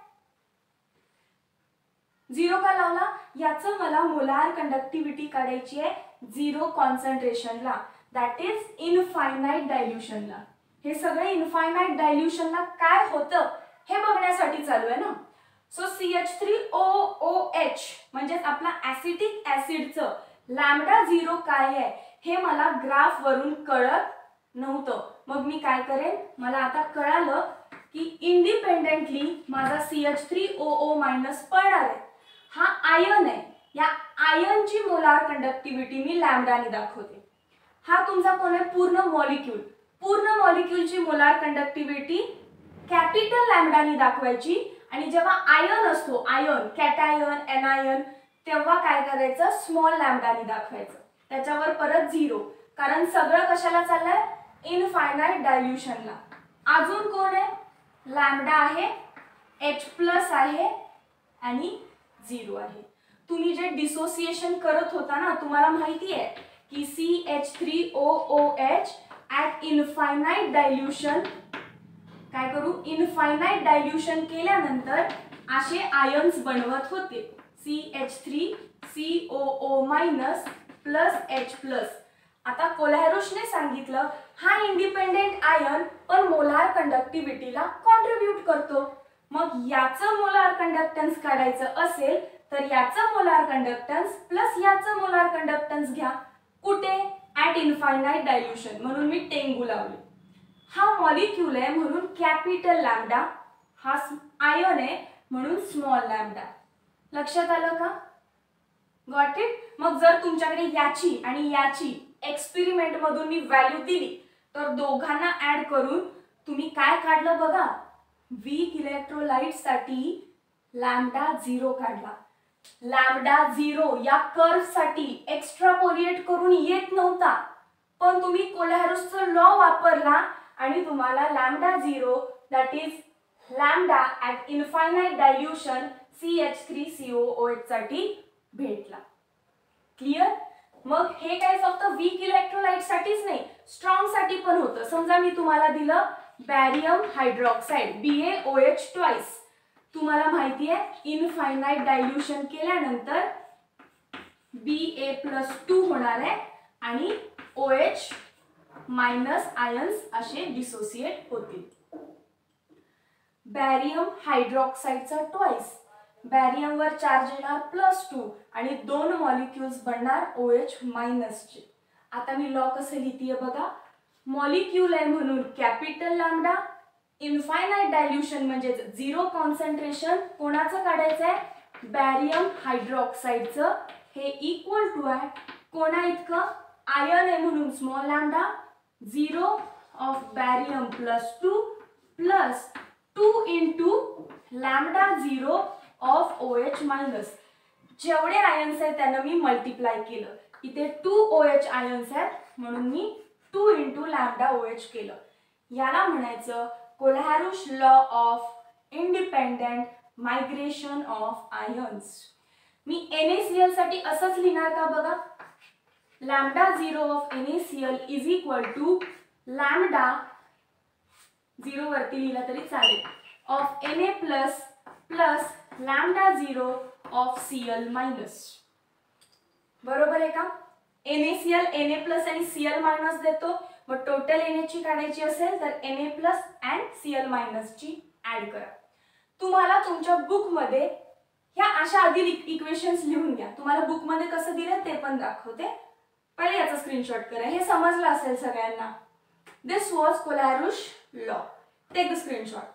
झिरो का लावला, याचं मला मोलार कंडक्टिव्हिटी काढायची आहे झिरो कॉन्सन्ट्रेशनला, दॅट इज इनफायनाइट डायल्युशनला. हे सगळे इनफायनाइट डायल्युशनला काय होतं हे बघण्यासाठी चालू आहे ना. So C H three O O H म्हणजे आपला ऍसिटिक ऍसिडचं लॅम्बडा झिरो काय आहे हे मला ग्राफ वरून कळत नव्हतं. मग मी काय करेन, मला आता कळालं की इंडिपेंडेंटली माझा C H three O O minus पळणार आहे. हा आयन आहे, या आयनची मोलार कंडक्टिव्हिटी मी लॅम्बडाने दाखवते. हा तुमचा कोण आहे, पूर्ण मॉलिक्यूल. पूर्ण मॉलिक्यूलची मोलार कंडक्टिव्हिटी कॅपिटल लॅम्बडाने दाखवायची आणि जेव्हा आयन असतो, आयन कॅटायन एनायन, तेव्हा काय करायचं, स्मॉल लॅम्बडाने दाखवायचं. त्याच्यावर परत झिरो, कारण सगळं कशाला चाललंय, इनफायनाइट डायल्युशनला. अजून कोण आहे, लॅम्बडा आहे, एच प्लस आहे आणि झिरो आहे. तुम्ही जे डिसोसिएशन करत होता ना, तुम्हाला माहिती आहे की C H three O O H at infinite dilution काय करू, इनफायनाइट डायल्युशन केल्यानंतर असे आयन्स बनवत होते, C H three C O O minus plus H plus. आता कोलॅरुशने सांगितलं हा इंडिपेंडेंट आयन पण मोलार कंडक्टिव्हिटीला कॉन्ट्रीब्यूट करतो. मग याचं मोलार कंडक्टन्स काढायचं असेल तर याचं मोलार कंडक्टन्स प्लस याचं मोलार कंडक्टन्स घ्या. कुठे, ॲट इनफायनाइट डायल्युशन, म्हणून मी टेंगू लावले. हा मॉलिक्यूल आहे म्हणून कॅपिटल लॅम्बडा, हा आयन आहे म्हणून स्मॉल लॅम्बडा. लक्षात आलं का, गॉट इट. मग जर तुमच्याकडे याची आणि याची एक्सपेरिमेंट मधून मी व्हॅल्यू दिली तर दोघांना ऍड करून तुम्ही काय काढलं बघा, वीक इलेक्ट्रोलाइट साठी लॅम्बडा झिरो काढला. लॅम्बडा झिरो या कर्व साठी एक्स्ट्रापोलिएट करून येत नव्हता, पण तुम्ही कोलॅरुसचा लॉ वापरला आणि तुम्हाला lambda zero that is lambda at infinite dilution C H three C O O H साठी भेटला. क्लिअर. मग हे काय फक्त वीक इलेक्ट्रोलाइट साठीच नाही, स्ट्रॉंग साठी पण होतं. समजा मी तुम्हाला दिलं barium hydroxide B A O H twice, तुम्हाला माहिती आहे इनफायनाइट डायल्युशन केल्यानंतर बी ए प्लस टू होणार आहे आणि ओ एच मायनस आयन्स असे डिसोसिएट होतील. बॅरियम हायड्रॉक्साइडचा ट्वाइस, बॅरियम वर चार्ज येणार प्लस टू आणि दोन मॉलिक्युल्स बनणार ओ एच मायनसचे. आता मी लॉ कसं लिहितीये बघा, मॉलिक्यूल आहे म्हणून कॅपिटल लॅम्बडा, इनफायनाइट डायल्युशन म्हणजे झिरो कॉन्सन्ट्रेशन कोणाचं काढायचं आहे, बॅरियम हायड्रॉक्साइडचं. हे इक्वल टू आहे कोणा इतकं, आयन आहे म्हणून small lambda, zero of barium plus two plus two into lambda zero of O H minus. जेवढे आयन्स आहेत त्यांना मी मल्टिप्लाय केलं, इथे टू ओ एच आयन्स आहेत म्हणून मी two into lambda O H केलं. याला म्हणायचं Kohlrausch law of independent migration of ions. मी NaCl साठी असंच लिहिणार का बघा, lambda zero of NaCl is equal to lambda zero वरती लिहिला तरी चालेल of Na plus plus lambda zero of Cl minus. बरोबर आहे का. NaCl Na प्लस आणि Cl मायनस देतो, मग टोटल Na ची काढायची असेल तर Na plus and Cl minus ची ऍड करा. तुम्हाला तुमच्या बुक मध्ये ह्या अशा आधी इक्वेशन्स लिहून घ्या. तुम्हाला बुक मध्ये कसं दिलं ते पण दाखवते. पहिले याचा स्क्रीनशॉट करा, हे समजलं असेल सगळ्यांना. This was Colarush law. Take the screenshot.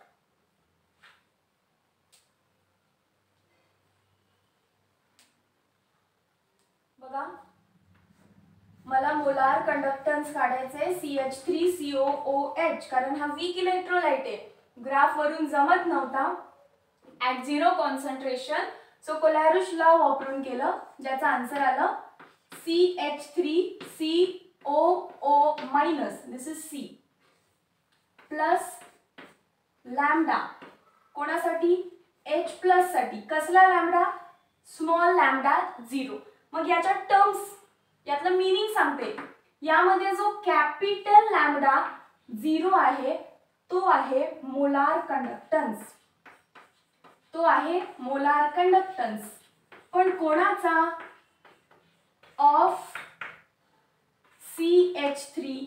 बघा, मला मोलार कंडक्टन्स काढायचे C H three C O O H, कारण हा वीक इलेक्ट्रोलाइट आहे, ग्राफ वरून जमत नव्हता at zero concentration. So Kohlrausch law वापरून केलं, ज्याचं आन्सर आलं C H three C O O minus, this is C, plus lambda कोणासाठी, एच प्लस साठी. कसला लॅम्डा, स्मॉल लॅम्डा झिरो. मग याच्या टर्म्स, यातलं मीनिंग सांगते. यामध्ये जो कॅपिटल लॅम्डा झिरो आहे तो आहे मोलार कंडक्टन्स, तो आहे मोलार कंडक्टन्स. पण कोणाचा, of C H three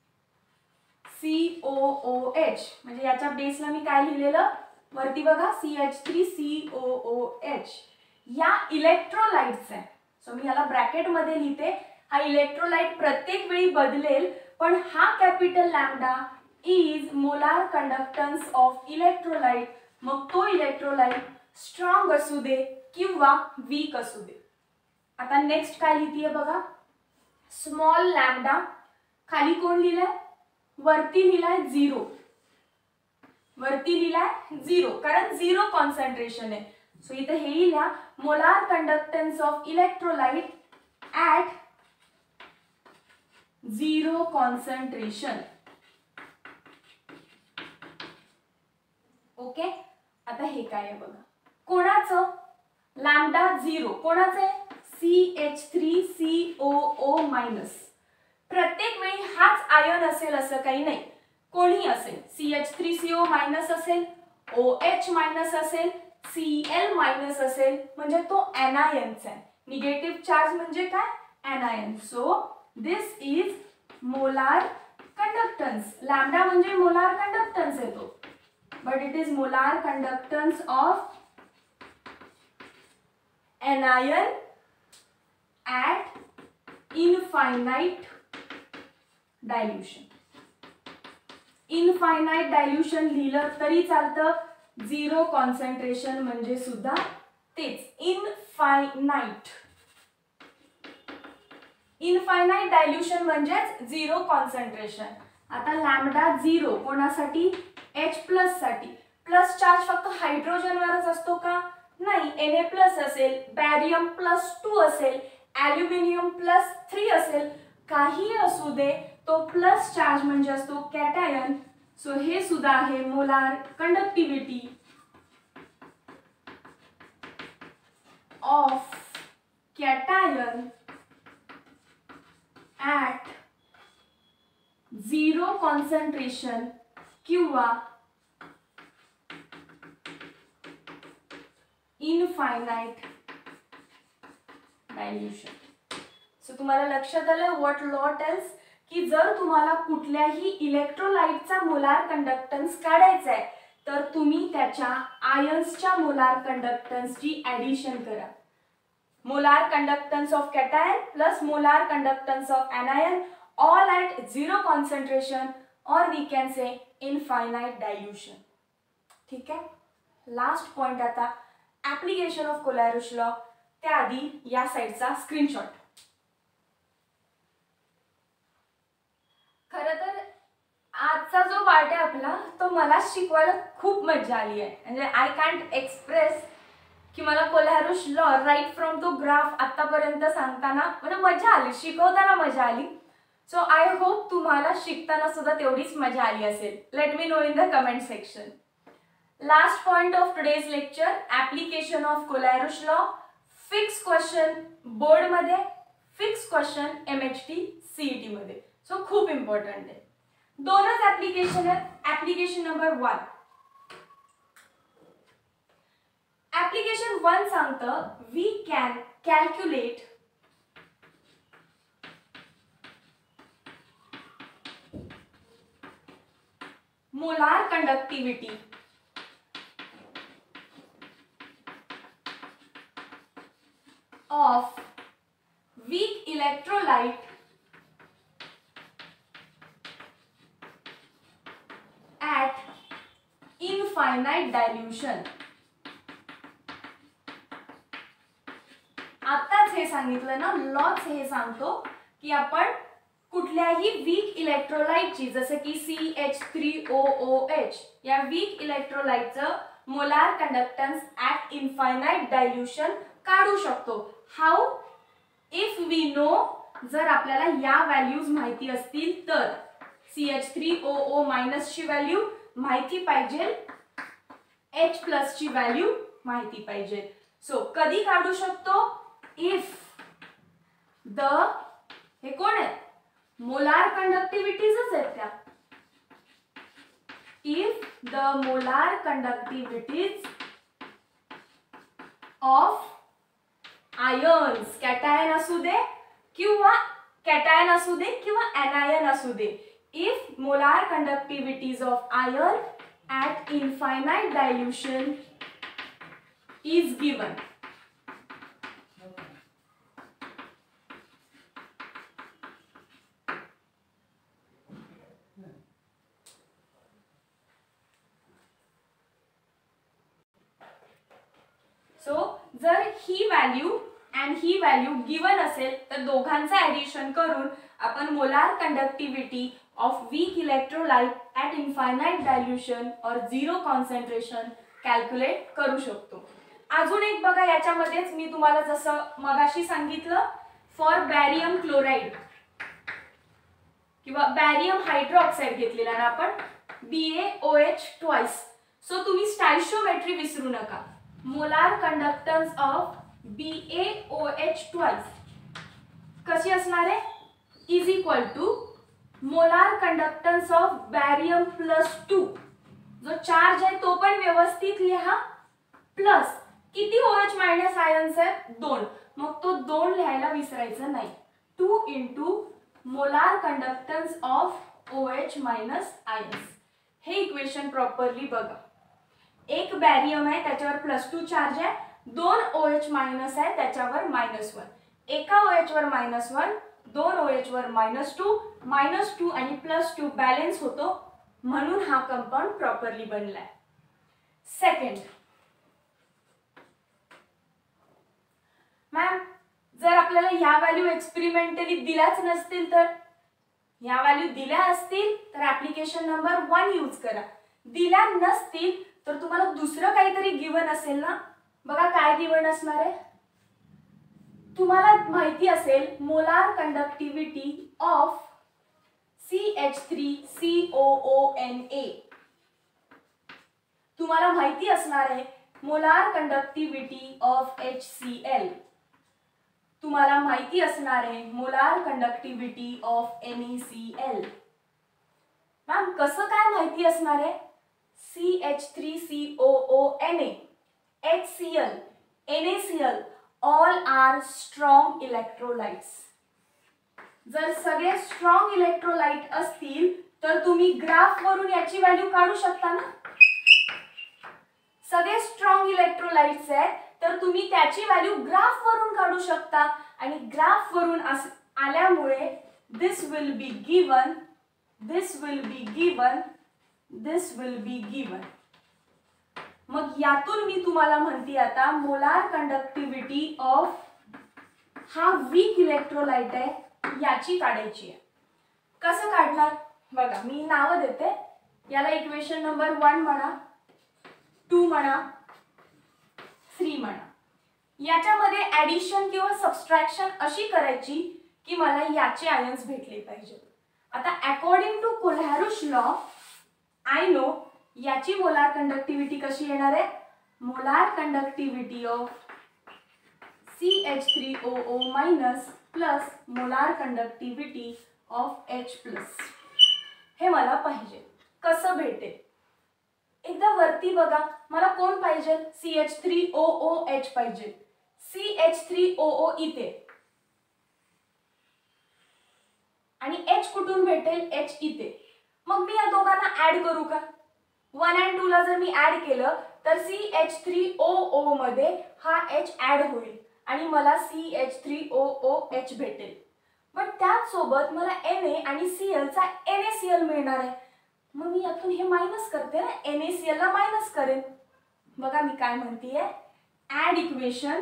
C O O H. म्हणजे याच्या बेसला मी काय लिहिलेलं, वरती बघा C H three C O O H. या इलेक्ट्रोलाइट्स आहे. सो मी याला ब्रॅकेट मध्ये लिहिते. हा इलेक्ट्रोलाइट प्रत्येक वेळी बदलेल, पण हा capital lambda is molar conductance of electrolyte. मग तो इलेक्ट्रोलाइट स्ट्रॉंग असू दे किंवा वीक असू दे. आता नेक्स्ट काय लिहितीये बघा, स्मॉल लॅम्डा. खाली कोण लिहिलंय, वरती लिहिलाय झिरो, वरती लिहिलाय झिरो, कारण झिरो कॉन्सन्ट्रेशन आहे. सो इथे हे लिहा, molar conductance of electrolyte at zero concentration. Okay. आता हे काय आहे बघा, कोणाचं, लॅम्डा झिरो, कोणाचं आहे, C H three C O O minus. प्रत्येक वेळी हाच आयन असेल असं काही नाही, कोणी असेल. C H three C O minus असेल, ओ एच मायनस असेल, सी एल मायनस असेल, म्हणजे तो एनायन्स आहे. निगेटिव्ह चार्ज म्हणजे काय, anion. So this is molar conductance. Lambda म्हणजे मोलार कंडक्टन्स येतो, but it is molar conductance of anion at infinite dilution. Infinite dilution लिहिलं तरी चालतं, झिरो कॉन्सन्ट्रेशन म्हणजे सुद्धा तेच, इनफायनाइट. इनफायनाइट डायल्यूशन म्हणजेच झिरो कॉन्सन्ट्रेशन. आता लॅम्डा झिरो कोणासाठी, एच प्लस साठी. प्लस चार्ज फक्त हायड्रोजनवरच असतो का, नाही. एन ए प्लस असेल, बॅरियम प्लस टू असेल, ॲल्युमिनियम प्लस थ्री असेल, काही असू दे, तो प्लस चार्ज म्हणजे असतो कॅटायन. सो हे सुद्धा आहे molar conductivity of cation at zero concentration किंवा इनफायनाइट डायल्यूशन. सो तुम्हाला लक्षात आलं व्हॉट लॉ टेल्स, की जर तुम्हाला कुठल्याही इलेक्ट्रोलाइटचा मोलार कंडक्टन्स काढायचा आहे तर तुम्ही त्याच्या आयन्सच्या मोलार कंडक्टन्सची ॲडिशन करा. Molar conductance of cation plus molar conductance of anion, all at zero concentration, और we can say infinite dilution. ठीक आहे. लास्ट पॉइंट आता ॲप्लिकेशन ऑफ कोलॅरुश लॉ. त्याआधी या साईडचा स्क्रीनशॉट. खरं तर आजचा जो पार्ट आहे आपला, तो मला शिकवायला खूप मजा आली आहे. म्हणजे आय कॅन्ट एक्सप्रेस की मला कोलॅरुश लॉ राईट फ्रॉम तो ग्राफ आतापर्यंत सांगताना म्हणजे मजा आली, शिकवताना मजा आली. सो आय होप तुम्हाला शिकताना सुद्धा तेवढीच मजा आली असेल. Let me know in the comment section. Last point of today's lecture, application of Kohlrausch law. Fix question board मध्ये, fix question M H T CET मध्ये. सो खूप इम्पॉर्टंट आहे. दोनच ऍप्लिकेशन आहेत. Application number one, application one सांगतं we can calculate molar conductivity of weak electrolyte infinite dilution. आताच हे सांगितलं ना, लॉच हे सांगतो की आपण कुठल्याही वीक इलेक्ट्रोलाइटची जसे की C H three O O H या वीक इलेक्ट्रोलाइटचं molar conductance at infinite dilution काढू शकतो. हाऊ? इफ वी नो, जर आपल्याला या व्हॅल्यूज माहिती असतील तर. C H three O O minus ची व्हॅल्यू माहिती पाहिजे, H प्लस ची व्हॅल्यू माहिती पाहिजे. सो कधी काढू शकतो? इफ द, हे कोण आहे? मोलार कंडक्टिव्हिटीजच आहेत त्या. If the molar conductivities of ions, cation असू दे किंवा कॅटायन असू दे किंवा एनायन असू दे, if molar conductivities of ion at infinite dilution is given. So जर ही व्हॅल्यू अँड ही व्हॅल्यू गिवन असेल तर दोघांचं ॲडिशन करून आपण molar conductivity of weak electrolyte at infinite dilution और झिरो कॉन्सन्ट्रेशन कॅल्क्युलेट करू शकतो. अजून एक बघा, याच्यामध्येच मी तुम्हाला जसं मगाशी सांगितलं, फॉर बॅरियम क्लोराइड किंवा बॅरियम हायड्रोक्साइड घेतलेला ना आपण, B A O H twice. So तुम्ही स्टॅइशियोमेट्री विसरू नका. Molar conductance of B A O H twice कशी असणार आहे? Is equal to molar conductance of barium plus two, जो चार्ज आहे तो पण व्यवस्थित लिहा, प्लस किती ओ एच मायनस आयन्स आहेत? दोन. मग तो दोन लिहायला विसरायचं नाही. Two into molar conductance of O H minus ions. हे इक्वेशन प्रॉपरली बघा. एक बॅरियम आहे त्याच्यावर प्लस टू चार्ज आहे, दोन ओ एच मायनस आहे त्याच्यावर मायनस वन. एका ओ एच वर मायनस वन, दोन ओ एच वर मायनस टू, मायनस टू आणि प्लस टू बॅलेन्स होतो, म्हणून हा कंपाऊंड प्रॉपरली बनलाय. सेकंड, मॅम जर आपल्याला ह्या व्हॅल्यू एक्सपेरिमेंटली दिल्याच नसतील तर? ह्या व्हॅल्यू दिल्या असतील तर ऍप्लिकेशन नंबर वन यूज करा. दिल्या नसतील तर तुम्हाला दुसरं काहीतरी गिवन असेल ना. बघा काय गिवन असणार आहे. तुम्हाला माहिती असेल molar conductivity of C H three C O O N A. तुम्हाला माहिती असणार आहे molar conductivity of H C L. तुम्हाला माहिती असणार आहे molar conductivity of N A C L. Ma'am कसं काय माहिती असणार आहे? C H three C O O N A, H C L, N A C L all are strong electrolytes. जर सगळे स्ट्रॉंग इलेक्ट्रोलाइट असतील तर तुम्ही ग्राफ वरून याची व्हॅल्यू काढू शकता ना. सगळे स्ट्रॉंग इलेक्ट्रोलाइट्स आहेत तर तुम्ही त्याची व्हॅल्यू ग्राफ वरून काढू शकता आणि ग्राफ वरून आल्यामुळे this will be given, this will be given, this will be given. मग यातून मी तुम्हाला म्हणते आता मोलार कंडक्टिव्हिटी ऑफ हा वीक इलेक्ट्रोलाइट आहे याची काढायची आहे. कसं काढणार बघा, मी नाव देते. याला इक्वेशन नंबर वन म्हणा, टू म्हणा, थ्री म्हणा. याच्यामध्ये ऍडिशन किंवा सबस्ट्रॅक्शन अशी करायची की मला याचे आयन्स भेटले पाहिजे. आता according to Kohlrausch law I know याची मोलार कंडक्टिव्हिटी कशी येणार आहे? Molar conductivity of C H three O O minus plus molar conductivity of H plus. हे मला पाहिजे. कसं भेटेल? एकदा वरती बघा, मला कोण पाहिजे? C H three O O H पाहिजे. C H three O O इथे आणि एच कुठून भेटेल? एच इथे. मग मी या दोघांना ऍड करू का? वन अँड टू ला जर मी ऍड केलं तर C H three O O मध्ये हा एच ऍड होईल आणि मला C H three O O H भेटेल. पण त्याच सोबत मला एन ए आणि सी एल चा एन ए सी एल मिळणार आहे. मग मी यातून हे मायनस करते ना, NaCl ला मायनस करेन. बघा मी काय म्हणतीये, add equation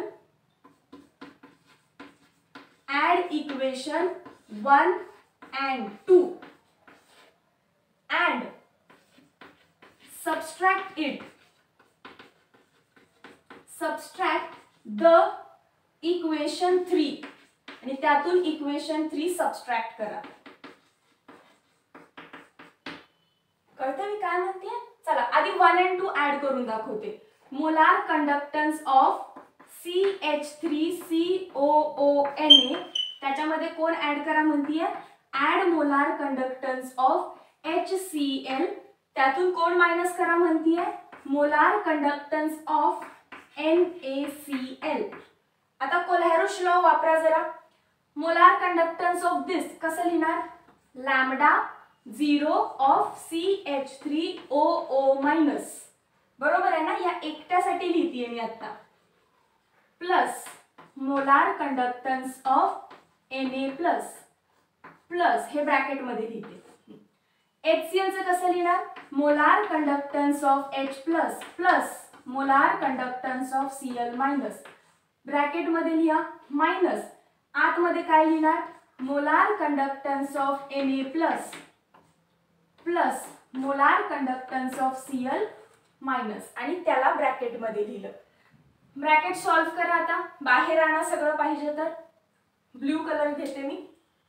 add equation one and two and subtract it subtract the equation three आणि त्यातून इक्वेशन थ्री सबस्ट्रॅक्ट करा. कळतं मी काय म्हणते? चला आधी वन अँड टू ऍड करून दाखवते. Molar conductance of C H three C O O N A, त्याच्यामध्ये कोण ऍड करा म्हणतीये, add molar conductance of H C L, त्यातून कोण मायनस करा म्हणतीये, molar conductance of N A C L. आता कोल्हॅरुश लॉ वापरा जरा. मोलार कंडक्टन्स ऑफ दिस कसं लिहिणार, lambda zero of C H three O O minus, बरोबर आहे ना, या एकट्यासाठी लिहितीये मी आता, plus molar conductance of N A plus plus हे ब्रॅकेट मध्ये लिहिते. HCl चं कसं लिहिणार, molar conductance of H plus plus molar conductance of Cl minus, bracket मध्ये लिहा मायनस, आतमध्ये काय लिहिणार, molar conductance of Na plus plus molar conductance of Cl minus आणि त्याला ब्रॅकेट मध्ये लिहिलं. ब्रॅकेट सॉल्व करा आता, बाहेर आणा सगळं पाहिजे तर. ब्ल्यू कलर घेते मी,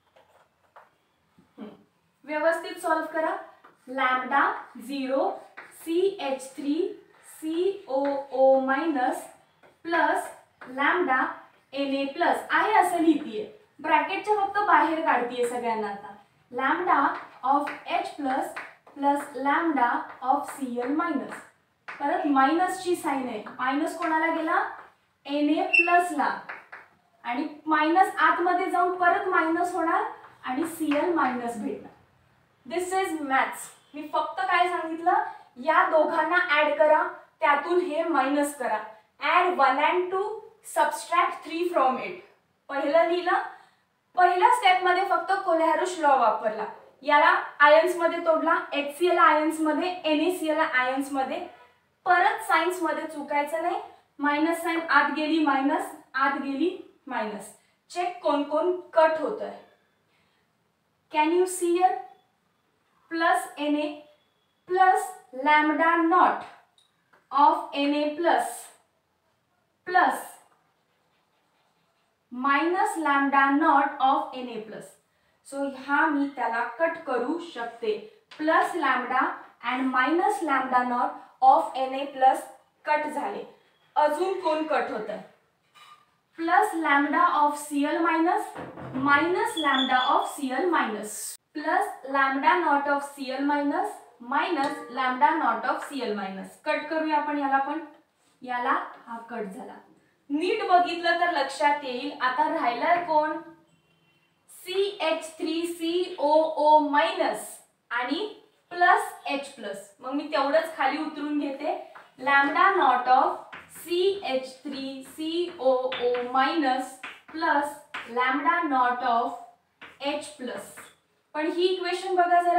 व्यवस्थित सॉल्व करा. Lambda zero C H three C O O minus plus lambda N A plus आहे असं लिहितीये, ब्रॅकेटच्या फक्त बाहेर काढतीये सगळ्यांना आता. Lambda of H plus plus lambda of Cl minus, परत मायनसची साइन आहे, मायनस कोणाला गेला, Na प्लस ला, आणि मायनस आतमध्ये जाऊन परत मायनस होणार आणि Cl मायनस भेटणार. दिस इज मॅथ्स. मी फक्त काय सांगितलं, या दोघांना ऍड करा, त्यातून हे मायनस करा. Add one and two, subtract three from it. पहिलं लिहिलं, पहिल्या स्टेप मध्ये फक्त कोल्हॅरुश लॉ वापरला, याला आयन्स मध्ये तोडला, HCl आयन्स मध्ये, NaCl आयन्स मध्ये. परत सायन्स मध्ये चुकायचं नाही, मायनस साइन आत गेली मायनस, आत गेली मायनस. चेक कोण कोण कट होत आहे. Can you see here, plus Na plus lambda naught of Na plus plus minus lambda naught of Na plus. So हा मी त्याला कट करू शकते. Plus lambda and minus lambda naught of Na plus cut झाले. अजून कोण cut होत आहे, plus lambda of Cl minus minus lambda of Cl minus plus lambda naught of Cl minus minus lambda naught of Cl minus. Cut करूया आपण याला पण, याला हा कट झाला. नीट बघितलं तर लक्षात येईल. आता राहिलाय कोण, C H three C O O minus आणि प्लस H प्लस. मग मी तेवढंच खाली उतरून घेते, lambda naught of C H three C O O minus plus lambda naught of H plus. पण ही इक्वेशन बघा जरा,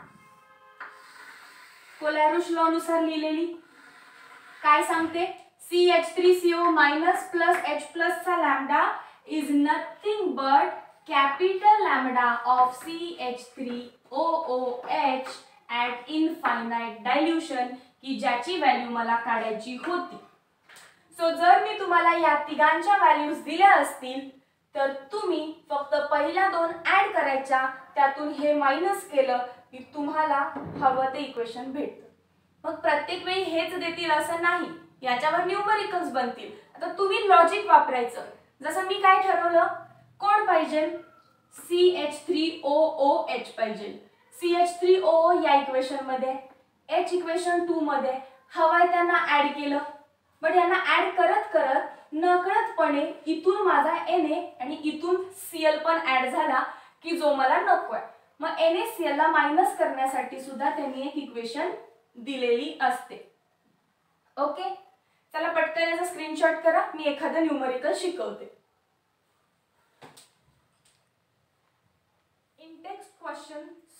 कोल्हॅरुश लॉ नुसार लिहिलेली. काय सांगते, C H three C O minus plus H plus चा lambda is nothing but capital lambda of C H three O O H at infinite dilution, की ज्याची व्हॅल्यू मला काढायची होती. सो जर मी तुम्हाला या तिघांच्या व्हॅल्यूज दिल्या असतील तर तुम्ही फक्त पहिल्या दोन ऍड करायच्या, त्यातून हे मायनस केलं की तुम्हाला हवं ते इक्वेशन भेटतं. मग प्रत्येक वेळी हेच देतील असं नाही, याच्यावर न्यूमरिकल्स बनतील. आता तुम्ही लॉजिक वापरायचं. जसं मी काय ठरवलं, कोण पाहिजे, C H three O O H पाहिजे. C H three O O या इक्वेशन मध्ये, H इक्वेशन टू मध्ये हवाय त्यांना ऍड केलं. बट यांना ऍड करत करत नकळतपणे इथून माझा Na आणि इथून Cl पण ऍड झाला की जो मला नकोय. मग NaCl ला मायनस करण्यासाठी सुद्धा त्यांनी एक इक्वेशन दिलेली असते. ओके, चला पटकन याचा स्क्रीनशॉट करा, मी एखादं न्यूमरिकल शिकवते. Intext question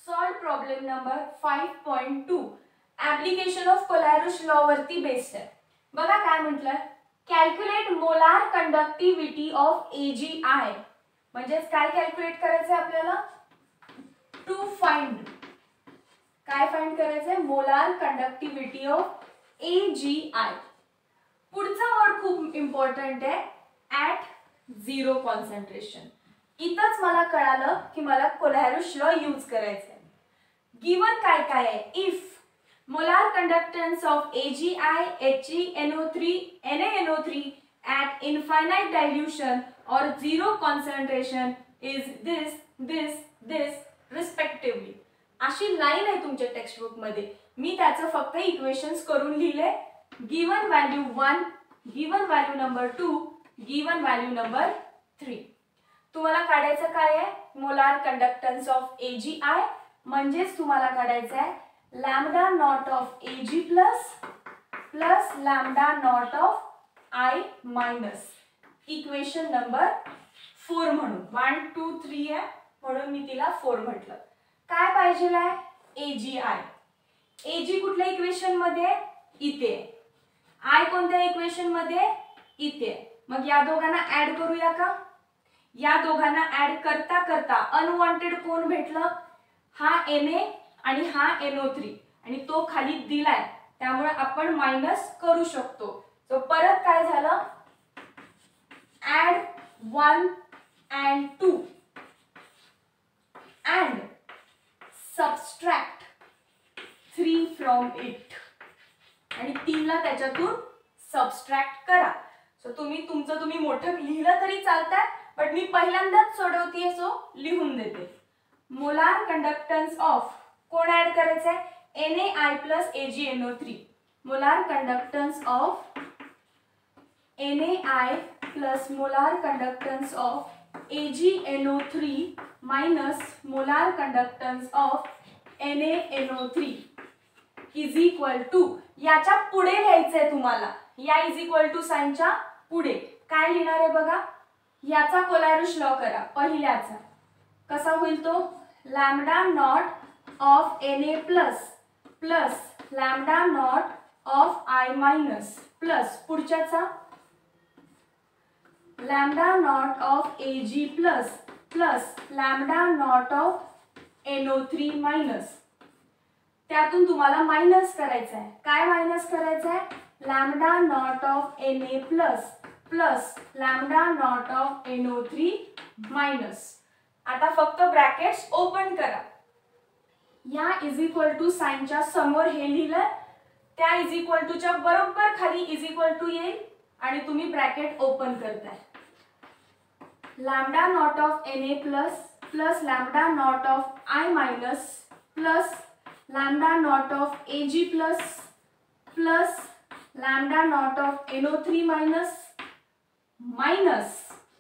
solve problem number five point two. Application of Kohlrausch law वरती बेस्ड आहे. बघा काय म्हटलंय, calculate molar conductivity of AGI. म्हणजेच काय कॅल्क्युलेट करायचंय आपल्याला, टू फाइंड, काय फाइंड करायचंय, मोलार कंडक्टिव्हिटी ऑफ एजीआय. पुढचा वर्ड खूप इम्पॉर्टंट आहे, ऍट झिरो कॉन्सन्ट्रेशन. इथंच मला कळालं की मला कोलॅरुश लॉ यूज करायचा आहे. गिवन काय काय आहे, if molar conductance of A G I H E N O three N A N O three at infinite dilution or zero concentration is this this this respectively. अशी line आहे तुमच्या textbook मध्ये, मी त्याचं फक्त equations करून लिहिले. Given value one, given value number two, given value number three. तुम्हाला काढायचं काय आहे, molar conductance of A G I. म्हणजेच तुम्हाला काढायचं आहे lambda naught of A G plus plus lambda naught of I minus. Equation number four म्हणून, one two three आहे म्हणून मी तिला फोर म्हटलं. काय पाहिजे आहे, ए जी आय. ए जी कुठल्या इक्वेशन मध्ये, इथे. आय कोणत्या इक्वेशन मध्ये, इथे. मग या दोघांना ऍड करूया का. या दोघांना ऍड करता करता अनवॉन्टेड कोण भेटलं, हा एन ए आणि हा एन ओ थ्री, आणि तो खाली दिलाय त्यामुळे आपण मायनस करू शकतो. सो परत काय झालं, add one and two and subtract three from it, आणि तीनला त्याच्यातून सबस्ट्रॅक्ट करा. सो तुम्ही तुमचं तुम्ही मोठं लिहिलं तरी चालतंय, बट मी पहिल्यांदाच सोडवतीये सो लिहून देते. मोलार कंडक्टन्स ऑफ कोण ऍड करायचं आहे, N A I plus A G N O three. Molar conductance of N A I plus molar conductance of A G N O three minus molar conductance of N A N O three is equal to, याच्या पुढे लिहायचंय तुम्हाला, या is equal to साइनच्या पुढे काय लिहिणार आहे बघा, याचा कोलॅरुश लॉ करा. पहिल्याचा कसा होईल तो, lambda naught of N A plus plus lambda naught of I minus plus पुढच्याचा lambda naught of A G plus plus lambda naught of N O three minus. त्यातून तुम्हाला मायनस करायचं आहे, काय मायनस करायचं आहे, lambda naught of N A plus plus lambda naught of N O three minus. आता फक्त ब्रॅकेट्स ओपन करा. या इज इक्वल टू साइनच्या समोर हे लिहिलं, त्या इज इक्वल टूच्या बरोबर खाली इज इक्वल टू येईल आणि तुम्ही ब्रॅकेट ओपन करताय. Lambda naught of N A plus plus lambda naught of I minus plus lambda naught of A G plus plus lambda naught of N O three minus minus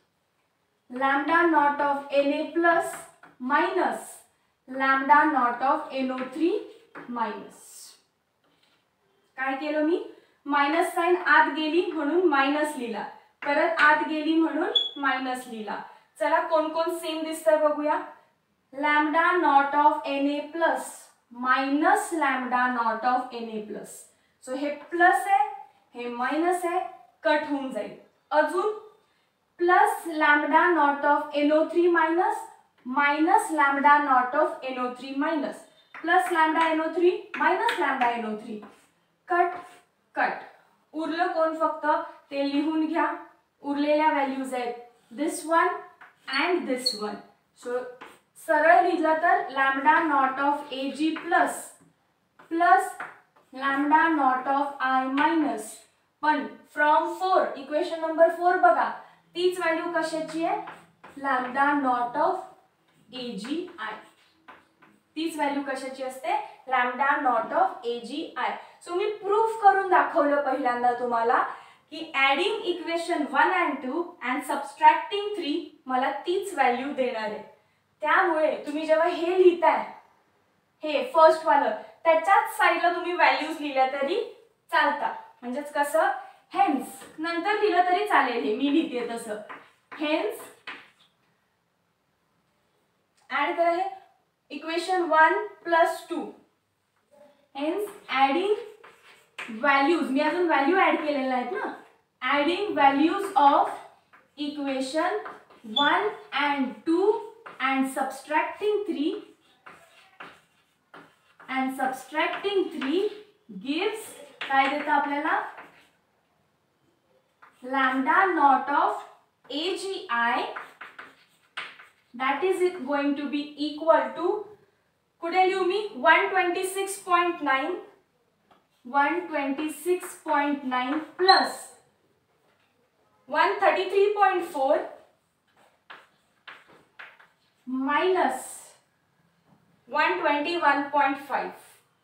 lambda naught of N A plus minus lambda naught of N O three minus. काय केलं मी, minus sign आत गेली म्हणून minus लिहिला, परत आत गेली म्हणून मायनस लिहिला. चला कोण कोण सेम दिसतंय बघूया. Lambda naught of N A plus minus lambda naught of N A plus. So हे प्लस आहे, हे मायनस आहे, कट होऊन जाईल. अजून plus lambda naught of N O three minus minus lambda naught of N O three minus plus lambda N O three minus lambda N O three. Cut cut. उरलं कोण, फक्त ते लिहून घ्या. उरलेल्या व्हॅल्यूज आहेत this one and this one. So सरळ लिहिलं तर lambda naught of A G plus plus lambda naught of I minus, पण from four, equation number four बघा, तीच व्हॅल्यू कशाची आहे, lambda naught of A G I. तीच व्हॅल्यू कशाची असते, lambda naught of A G I. So मी proof करून दाखवलं पहिल्यांदा तुम्हाला की adding equation one and two and subtracting three मला तीच व्हॅल्यू देणार आहे. त्यामुळे तुम्ही जेव्हा हे लिहिताय, हे फर्स्ट वालं, त्याच्याच साईडला तुम्ही व्हॅल्यूज लिहिल्या तरी चालतात. म्हणजेच कसं, हेन्स नंतर लिहिलं तरी चालेल, हे मी लिहिते तसं. हेन्स ऍड करा, हे equation one plus two. Hence adding values, मी अजून व्हॅल्यू ॲड केलेल्या आहेत ना. Adding values of equation one and two and subtracting three and subtracting three gives काय देतं आपल्याला, lambda naught of A G I, that is it going to be equal to, कुठे लिहू मी, one twenty-six point nine one twenty-six point nine plus one thirty-three point four minus one twenty-one point five.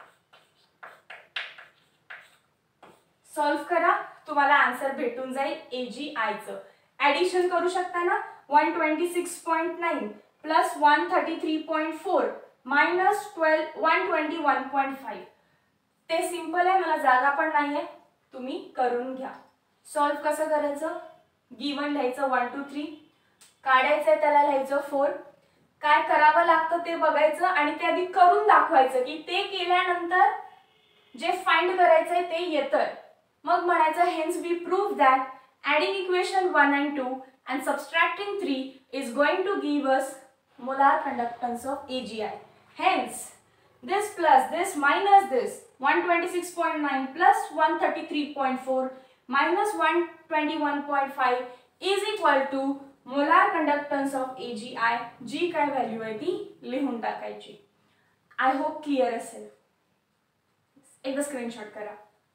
Solve करा, तुम्हाला answer भेटून जाईल A G I चं. Addition करू शकता ना, one twenty-six point nine plus one thirty-three point four minus twelve one twenty-one point five. ते simple आहे, मला जागा पण नाही आहे, तुम्ही करून घ्या. सॉल्व कसं करायचं, गिवन लिहायचं one two three, काढायचं आहे त्याला लिहायचं four. काय करावं लागतं ते बघायचं आणि ते आधी करून दाखवायचं की ते केल्यानंतर जे फाइंड करायचंय ते येतं. मग म्हणायचं hence we prove that adding equation one and two and subtracting three is going to give us molar conductance of A G I. Hence, this plus this minus this one twenty-six point nine plus one thirty-three point four minus one twenty-one point five is equal to molar conductance of A G I. G काय value आहे ती लिहून टाकायची. I hope clear असेल. एकदा screenshot करा.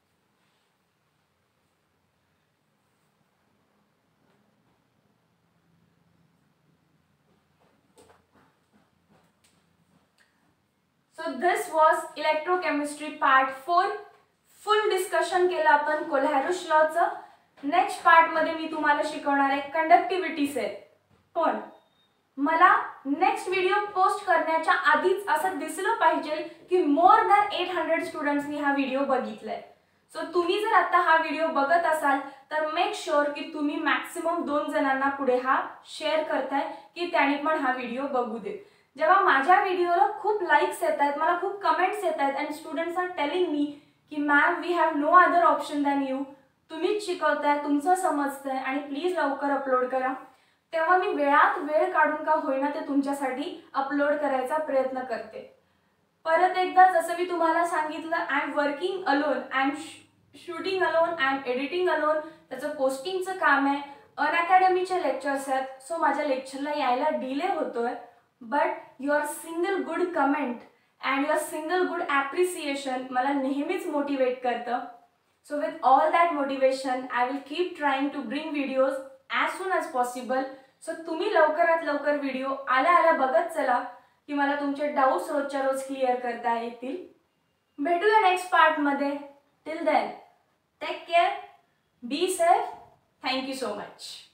So this was electrochemistry part four. Full discussion केलं आपण कोल्हारुश लॉचं. नेक्स्ट पार्ट मध्ये मी तुम्हाला शिकवणार आहे कंडक्टिव्हिटी सेल. पण मला नेक्स्ट व्हिडिओ पोस्ट करण्याच्या आधीच असं दिसलं पाहिजे की मोर दॅन एट हंड्रेड स्टुडंट्सनी हा व्हिडिओ बघितलाय. सो तुम्ही जर आता हा व्हिडिओ बघत असाल तर मेक शुअर की तुम्ही मॅक्सिमम दोन जणांना पुढे हा शेअर करताय की त्यांनी पण हा व्हिडिओ बघू दे. जेव्हा माझ्या व्हिडिओला खूप लाईक्स येत आहेत, मला खूप कमेंट्स येत आहेत and students are telling me की ma'am we have no other option than you, तुम्हीच शिकवताय, तुमचं समजतंय आणि प्लीज लवकर अपलोड करा, तेव्हा मी वेळात वेळ काढून का होईना ते तुमच्यासाठी अपलोड करायचा प्रयत्न करते. परत एकदा जसं मी तुम्हाला सांगितलं, I am working alone, I am shooting alone, I am editing alone, त्याचं पोस्टिंगचं काम आहे, अनअकॅडमीचे लेक्चर्स आहेत. सो माझ्या लेक्चरला यायला डिले होतोय. But your single good comment and your single good appreciation मला नेहमीच मोटिवेट करतं. So with all that motivation, I will keep trying to bring videos as soon as possible. So तुम्ही लवकरात लवकर व्हिडिओ आल्या आल्या बघत चला की मला तुमचे डाऊट्स रोजच्या रोज क्लिअर करता येतील. भेटूया नेक्स्ट पार्ट मध्ये. Till then take care, be safe. Thank you so much.